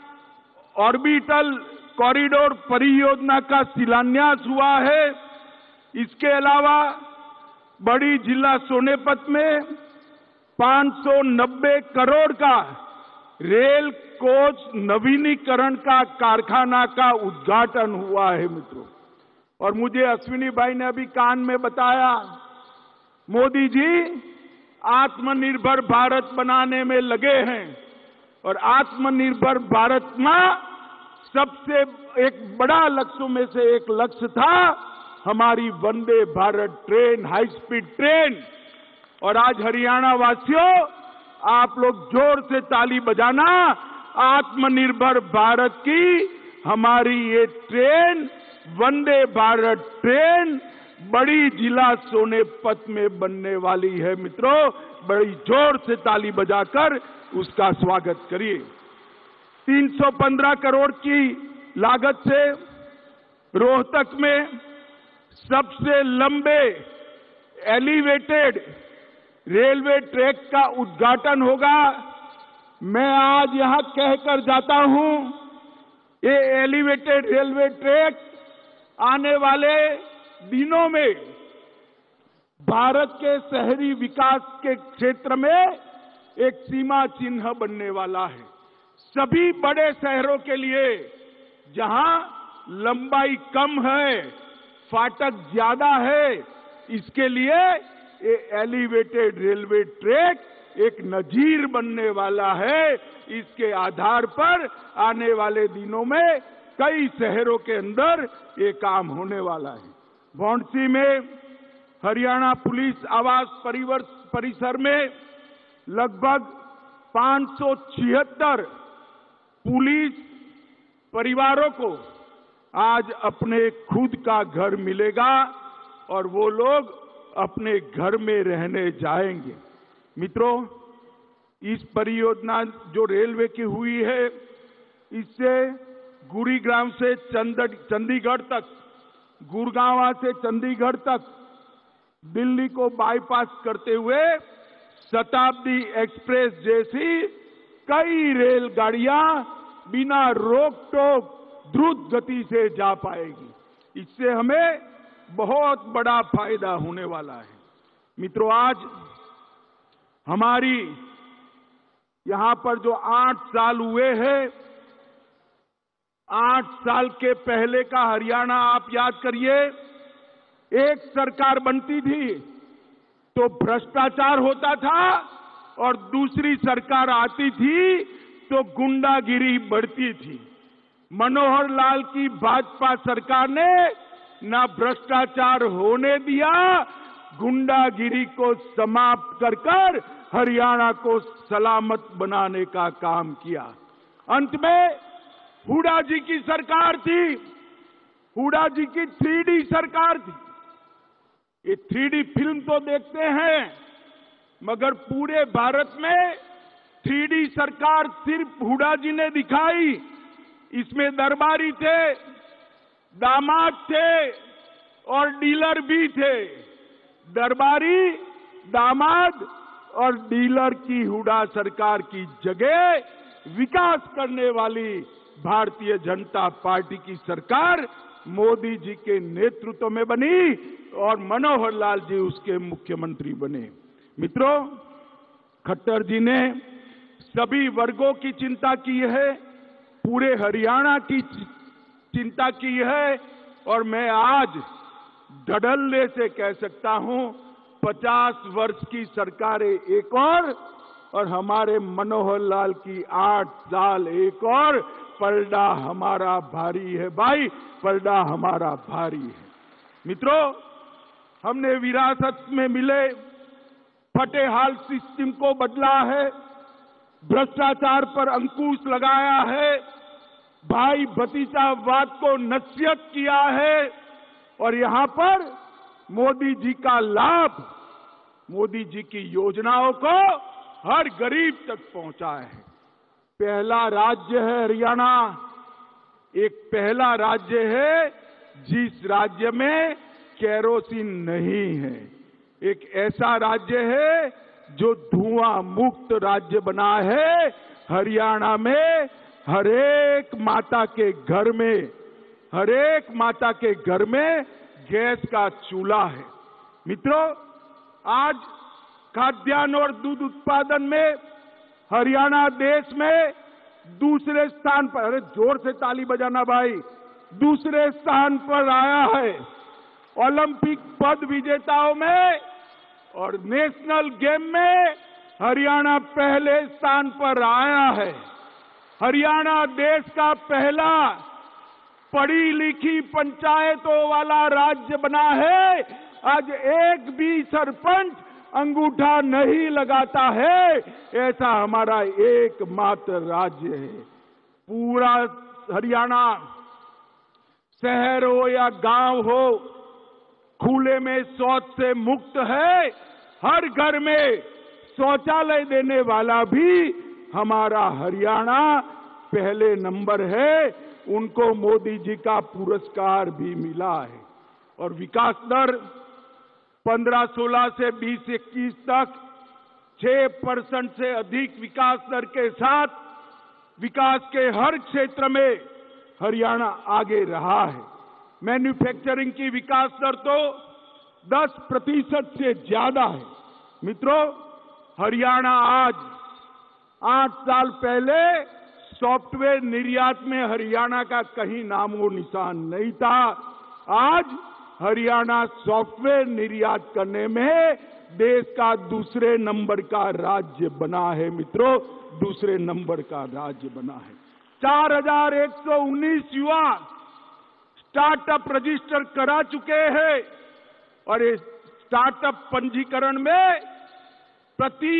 ऑर्बिटल कॉरिडोर परियोजना का शिलान्यास हुआ है। इसके अलावा बड़ी जिला सोनेपत में पांच सौ नब्बे करोड़ का रेल कोच नवीनीकरण का कारखाना का उद्घाटन हुआ है। मित्रों, और मुझे अश्विनी भाई ने अभी कान में बताया, मोदी जी आत्मनिर्भर भारत बनाने में लगे हैं और आत्मनिर्भर भारत में सबसे एक बड़ा लक्ष्यों में से एक लक्ष्य था हमारी Vande Bharat train, high speed train. और आज हरियाणा वासियों, आप लोग जोर से ताली बजाना, आत्मनिर्भर भारत की हमारी ये ट्रेन, वंदे भारत ट्रेन बड़ी जिला सोनेपत में बनने वाली है। मित्रों, बड़ी जोर से ताली बजाकर उसका स्वागत करिए। तीन सौ पंद्रह करोड़ की लागत से रोहतक में सबसे लंबे एलिवेटेड रेलवे ट्रैक का उद्घाटन होगा। मैं आज यहां कहकर जाता हूं, ये एलिवेटेड रेलवे ट्रैक आने वाले दिनों में भारत के शहरी विकास के क्षेत्र में एक सीमा चिन्ह बनने वाला है। सभी बड़े शहरों के लिए जहां लंबाई कम है, फाटक ज्यादा है, इसके लिए ये एलिवेटेड रेलवे ट्रैक एक नजीर बनने वाला है। इसके आधार पर आने वाले दिनों में कई शहरों के अंदर ये काम होने वाला है। भौंडसी में हरियाणा पुलिस आवास परिवर परिसर में लगभग पांच सौ छिहत्तर पुलिस परिवारों को आज अपने खुद का घर मिलेगा और वो लोग अपने घर में रहने जाएंगे। मित्रों, इस परियोजना जो रेलवे की हुई है, इससे गुरुग्राम से चंडीगढ़ तक, गुड़गांव से चंडीगढ़ तक दिल्ली को बाईपास करते हुए शताब्दी एक्सप्रेस जैसी कई रेलगाड़ियां बिना रोक टोक द्रुत गति से जा पाएगी। इससे हमें बहुत बड़ा फायदा होने वाला है। मित्रों, आज हमारी यहां पर जो आठ साल हुए हैं, आठ साल के पहले का हरियाणा आप याद करिए। एक सरकार बनती थी तो भ्रष्टाचार होता था और दूसरी सरकार आती थी तो गुंडागिरी बढ़ती थी। मनोहर लाल की भाजपा सरकार ने ना भ्रष्टाचार होने दिया, गुंडागिरी को समाप्त कर कर हरियाणा को सलामत बनाने का काम किया। अंत में हुड्डा जी की सरकार थी, हुड्डा जी की थ्री डी सरकार थी। ये थ्री डी फिल्म तो देखते हैं, मगर पूरे भारत में थ्री डी सरकार सिर्फ हुड्डा जी ने दिखाई। इसमें दरबारी थे, दामाद थे और डीलर भी थे। दरबारी, दामाद और डीलर की हुड्डा सरकार की जगह विकास करने वाली भारतीय जनता पार्टी की सरकार मोदी जी के नेतृत्व में बनी और मनोहर लाल जी उसके मुख्यमंत्री बने। मित्रों, खट्टर जी ने सभी वर्गों की चिंता की है, पूरे हरियाणा की चिंता की है और मैं आज धड़ल्ले से कह सकता हूं, पचास वर्ष की सरकारें एक और और हमारे मनोहर लाल की आठ साल एक और पलड़ा हमारा भारी है भाई, पलड़ा हमारा भारी है। मित्रों, हमने विरासत में मिले फटे हाल सिस्टम को बदला है, भ्रष्टाचार पर अंकुश लगाया है, भाई भतीजावाद को नसीहत किया है और यहां पर मोदी जी का लाभ, मोदी जी की योजनाओं को हर गरीब तक पहुंचा है। पहला राज्य है हरियाणा, एक पहला राज्य है जिस राज्य में केरोसिन नहीं है, एक ऐसा राज्य है जो धुआं मुक्त राज्य बना है। हरियाणा में हरेक माता के घर में, हरेक माता के घर में गैस का चूल्हा है। मित्रों, आज खाद्यान्न और दूध उत्पादन में हरियाणा देश में दूसरे स्थान पर, अरे जोर से ताली बजाना भाई, दूसरे स्थान पर आया है। ओलंपिक पद विजेताओं में और नेशनल गेम में हरियाणा पहले स्थान पर आया है। हरियाणा देश का पहला पढ़ी लिखी पंचायतों वाला राज्य बना है। आज एक भी सरपंच अंगूठा नहीं लगाता है, ऐसा हमारा एकमात्र राज्य है। पूरा हरियाणा, शहर हो या गांव हो, खुले में शौच से मुक्त है। हर घर में शौचालय देने वाला भी हमारा हरियाणा पहले नंबर है। उनको मोदी जी का पुरस्कार भी मिला है। और विकास दर पंद्रह सोलह से बीस इक्कीस तक छह परसेंट से अधिक विकास दर के साथ विकास के हर क्षेत्र में हरियाणा आगे रहा है। मैन्युफैक्चरिंग की विकास दर तो दस प्रतिशत से ज्यादा है। मित्रों, हरियाणा आज आठ साल पहले सॉफ्टवेयर निर्यात में हरियाणा का कहीं नामो निशान नहीं था। आज हरियाणा सॉफ्टवेयर निर्यात करने में देश का दूसरे नंबर का राज्य बना है। मित्रों, दूसरे नंबर का राज्य बना है। चार हजार एक सौ उन्नीस युवा स्टार्टअप रजिस्टर करा चुके हैं और इस स्टार्टअप पंजीकरण में प्रति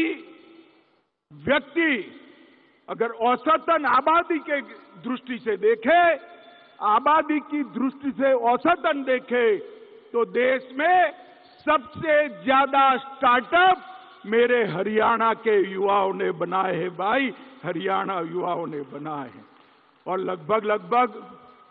व्यक्ति अगर औसतन आबादी के दृष्टि से देखे, आबादी की दृष्टि से औसतन देखे तो देश में सबसे ज्यादा स्टार्टअप मेरे हरियाणा के युवाओं ने बनाए हैं भाई, हरियाणा युवाओं ने बनाए हैं। और लगभग लगभग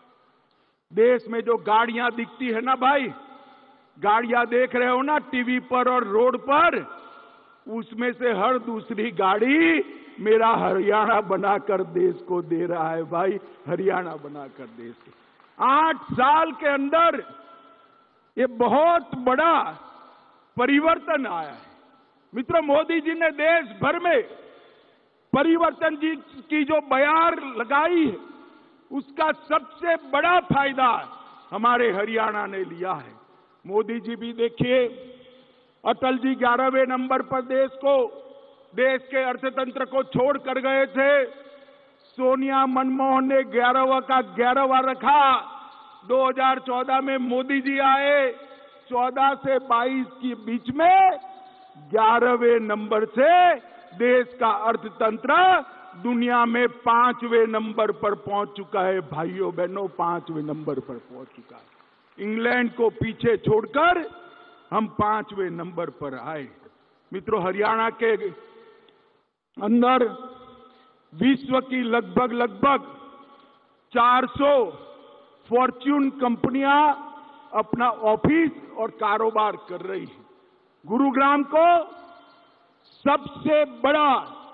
देश में जो गाड़ियां दिखती है ना भाई, गाड़ियां देख रहे हो ना टीवी पर और रोड पर, उसमें से हर दूसरी गाड़ी मेरा हरियाणा बनाकर देश को दे रहा है भाई, हरियाणा बनाकर देश को। आठ साल के अंदर ये बहुत बड़ा परिवर्तन आया है। मित्रों, मोदी जी ने देश भर में परिवर्तन जी की जो बयार लगाई है, उसका सबसे बड़ा फायदा हमारे हरियाणा ने लिया है। मोदी जी भी देखिए, अटल जी ग्यारहवें नंबर पर देश को, देश के अर्थतंत्र को छोड़ कर गए थे। सोनिया मनमोहन ने ग्यारहवा का ग्यारहवा रखा। दो हजार चौदह में मोदी जी आए, चौदह से बाईस के बीच में ग्यारहवें नंबर से देश का अर्थतंत्र दुनिया में पांचवें नंबर पर पहुंच चुका है। भाइयों बहनों, पांचवें नंबर पर पहुंच चुका है। इंग्लैंड को पीछे छोड़कर हम पांचवें नंबर पर आए। मित्रों, हरियाणा के अंदर विश्व की लगभग लगभग चार सौ फॉर्च्यून कंपनियां अपना ऑफिस और कारोबार कर रही हैं। गुरुग्राम को सबसे बड़ा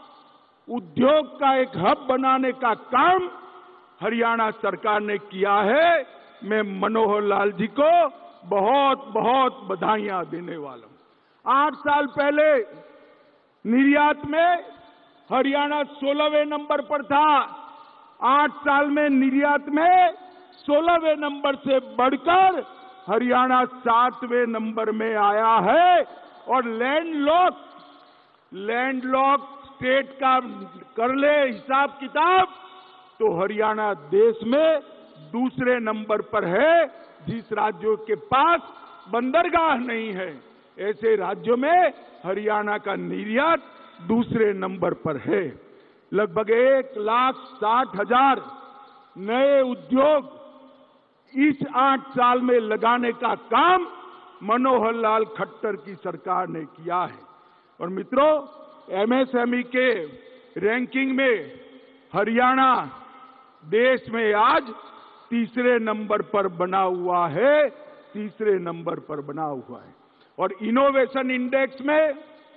उद्योग का एक हब बनाने का काम हरियाणा सरकार ने किया है। मैं मनोहर लाल जी को बहुत बहुत बधाइयां देने वाला हूं। आठ साल पहले निर्यात में हरियाणा सोलहवें नंबर पर था। आठ साल में निर्यात में सोलहवें नंबर से बढ़कर हरियाणा सातवें नंबर में आया है। और लैंडलॉक लैंडलॉक स्टेट का कर ले हिसाब किताब तो हरियाणा देश में दूसरे नंबर पर है। जिस राज्यों के पास बंदरगाह नहीं है ऐसे राज्यों में हरियाणा का निर्यात दूसरे नंबर पर है। लगभग एक लाख साठ हजार नए उद्योग इस आठ साल में लगाने का काम मनोहर लाल खट्टर की सरकार ने किया है। और मित्रों, एमएसएमई के रैंकिंग में हरियाणा देश में आज तीसरे नंबर पर बना हुआ है, तीसरे नंबर पर बना हुआ है। और इनोवेशन इंडेक्स में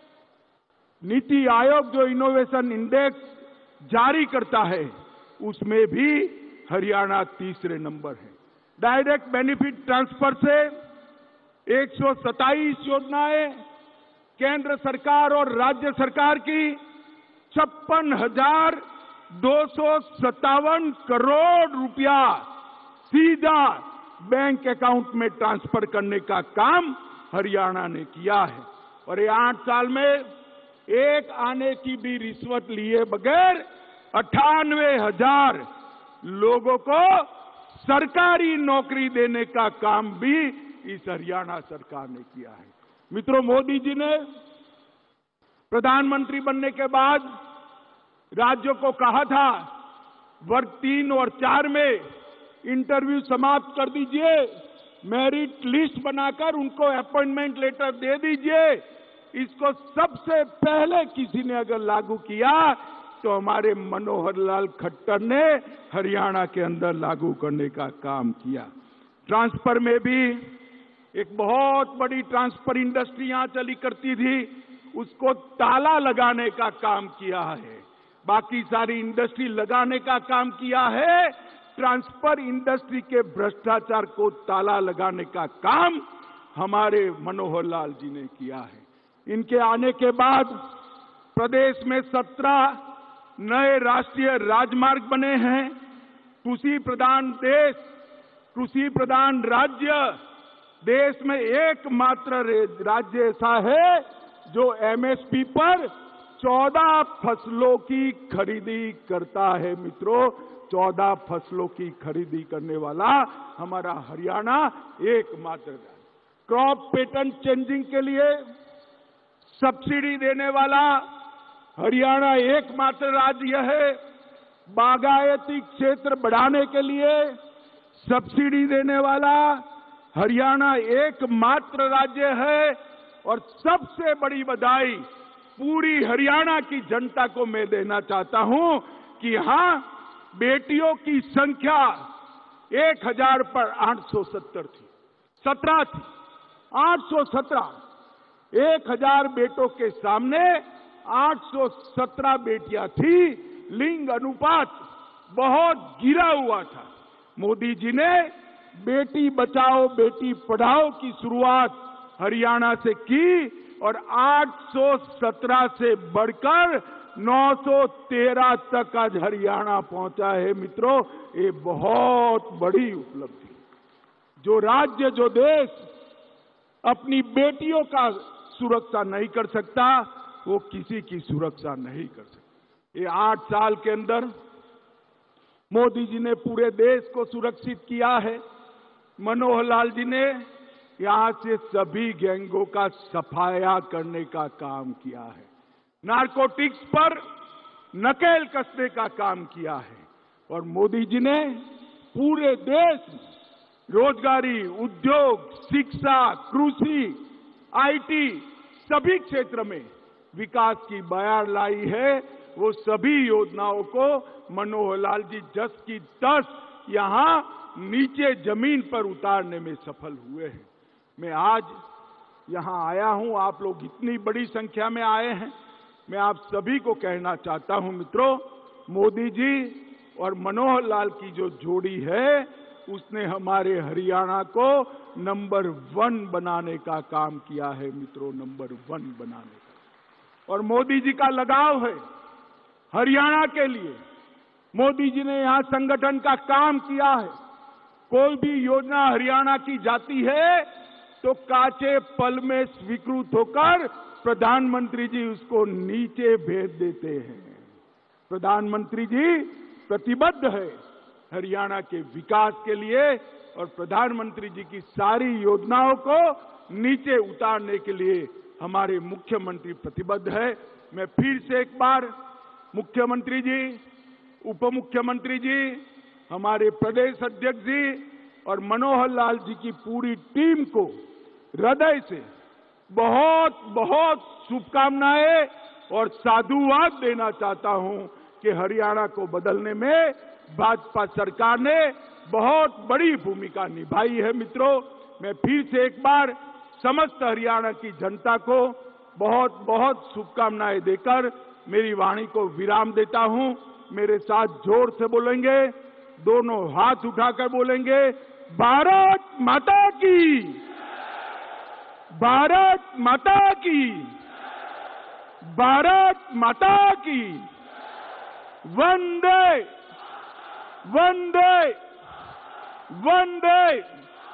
नीति आयोग जो इनोवेशन इंडेक्स जारी करता है उसमें भी हरियाणा तीसरे नंबर है। डायरेक्ट बेनिफिट ट्रांसफर से एक सौ सत्ताईस योजनाएं केंद्र सरकार और राज्य सरकार की छप्पन हजार दो सौ सत्तावन करोड़ रुपया सीधा बैंक अकाउंट में ट्रांसफर करने का काम हरियाणा ने किया है। और ये आठ साल में एक आने की भी रिश्वत लिए बगैर अट्ठानवे हजार लोगों को सरकारी नौकरी देने का काम भी इस हरियाणा सरकार ने किया है। मित्रों, मोदी जी ने प्रधानमंत्री बनने के बाद राज्यों को कहा था वर्ग तीन और चार में इंटरव्यू समाप्त कर दीजिए, मेरिट लिस्ट बनाकर उनको अपॉइंटमेंट लेटर दे दीजिए। इसको सबसे पहले किसी ने अगर लागू किया तो हमारे मनोहर लाल खट्टर ने हरियाणा के अंदर लागू करने का काम किया। ट्रांसफर में भी एक बहुत बड़ी ट्रांसफर इंडस्ट्री यहां चली करती थी, उसको ताला लगाने का काम किया है। बाकी सारी इंडस्ट्री लगाने का काम किया है, ट्रांसफर इंडस्ट्री के भ्रष्टाचार को ताला लगाने का काम हमारे मनोहर लाल जी ने किया है। इनके आने के बाद प्रदेश में सत्रह नए राष्ट्रीय राजमार्ग बने हैं। कृषि प्रधान देश, कृषि प्रधान राज्य, देश में एकमात्र राज्य ऐसा है जो एमएसपी पर चौदह फसलों की खरीदी करता है। मित्रों, चौदह फसलों की खरीदी करने वाला हमारा हरियाणा एकमात्र राज्य। क्रॉप पैटर्न चेंजिंग के लिए सब्सिडी देने वाला हरियाणा एकमात्र राज्य है। बागायती क्षेत्र बढ़ाने के लिए सब्सिडी देने वाला हरियाणा एकमात्र राज्य है। और सबसे बड़ी बधाई पूरी हरियाणा की जनता को मैं देना चाहता हूं कि हां, बेटियों की संख्या एक हजार पर आठ सौ सत्तर थी, सत्रह थी, आठ सौ सत्रह। एक हजार बेटों के सामने आठ सौ सत्रह बेटियां थी। लिंग अनुपात बहुत गिरा हुआ था। मोदी जी ने बेटी बचाओ बेटी पढ़ाओ की शुरुआत हरियाणा से की और आठ सौ सत्रह से बढ़कर नौ सौ तेरह तक आज हरियाणा पहुंचा है। मित्रों, ये बहुत बड़ी उपलब्धि। जो राज्य, जो देश अपनी बेटियों का सुरक्षा नहीं कर सकता, वो किसी की सुरक्षा नहीं कर सकता। ये आठ साल के अंदर मोदी जी ने पूरे देश को सुरक्षित किया है। मनोहर लाल जी ने यहां से सभी गैंगों का सफाया करने का काम किया है। नारकोटिक्स पर नकेल कसने का काम किया है। और मोदी जी ने पूरे देश में रोजगारी, उद्योग, शिक्षा, कृषि, आईटी सभी क्षेत्र में विकास की बयार लाई है। वो सभी योजनाओं को मनोहर लाल जी दस की दस यहां नीचे जमीन पर उतारने में सफल हुए हैं। मैं आज यहां आया हूं, आप लोग इतनी बड़ी संख्या में आए हैं। मैं आप सभी को कहना चाहता हूं मित्रों, मोदी जी और मनोहर लाल की जो जोड़ी है उसने हमारे हरियाणा को नंबर वन बनाने का काम किया है। मित्रों, नंबर वन बनाने का। और मोदी जी का लगाव है हरियाणा के लिए। मोदी जी ने यहां संगठन का काम किया है। कोई भी योजना हरियाणा की जाती है तो काचे पल में स्वीकृत होकर प्रधानमंत्री जी उसको नीचे भेज देते हैं। प्रधानमंत्री जी प्रतिबद्ध है हरियाणा के विकास के लिए और प्रधानमंत्री जी की सारी योजनाओं को नीचे उतारने के लिए हमारे मुख्यमंत्री प्रतिबद्ध है। मैं फिर से एक बार मुख्यमंत्री जी, उप मुख्यमंत्री जी, हमारे प्रदेश अध्यक्ष जी और मनोहर लाल जी की पूरी टीम को हृदय से बहुत बहुत शुभकामनाएं और साधुवाद देना चाहता हूं कि हरियाणा को बदलने में भाजपा सरकार ने बहुत बड़ी भूमिका निभाई है। मित्रों, मैं फिर से एक बार समस्त हरियाणा की जनता को बहुत बहुत शुभकामनाएं देकर मेरी वाणी को विराम देता हूं। मेरे साथ जोर से बोलेंगे, दोनों हाथ उठाकर बोलेंगे, भारत माता की, भारत माता की, भारत माता की, वंदे वंदे वंदे।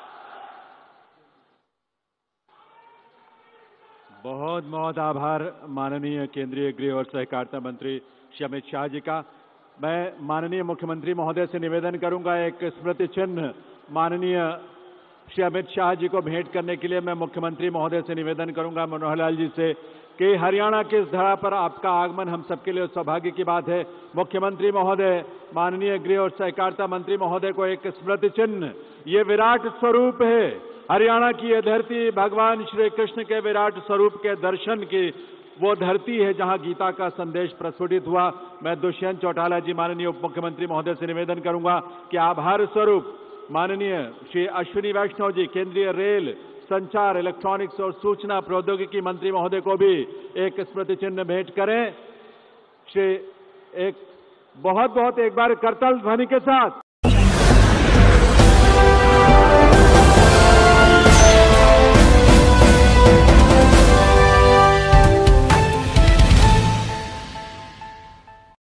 बहुत बहुत आभार माननीय केंद्रीय गृह और सहकारिता मंत्री श्री अमित शाह जी का। मैं माननीय मुख्यमंत्री महोदय से निवेदन करूंगा, एक स्मृति चिन्ह माननीय श्री अमित शाह जी को भेंट करने के लिए मैं मुख्यमंत्री महोदय से निवेदन करूंगा, मनोहर लाल जी से, कि हरियाणा की इस धरा पर आपका आगमन हम सबके लिए सौभाग्य की बात है। मुख्यमंत्री महोदय, माननीय गृह और सहकारिता मंत्री महोदय को एक स्मृति चिन्ह, ये विराट स्वरूप है हरियाणा की। यह धरती भगवान श्री कृष्ण के विराट स्वरूप के दर्शन की वो धरती है जहां गीता का संदेश प्रस्फुटित हुआ। मैं दुष्यंत चौटाला जी, माननीय उप मुख्यमंत्री महोदय से निवेदन करूंगा कि आभार स्वरूप माननीय श्री अश्विनी वैष्णव जी, केंद्रीय रेल, संचार, इलेक्ट्रॉनिक्स और सूचना प्रौद्योगिकी मंत्री महोदय को भी एक स्मृति चिन्ह भेंट करें। श्री एक बहुत बहुत एक बार करताल ध्वनि के साथ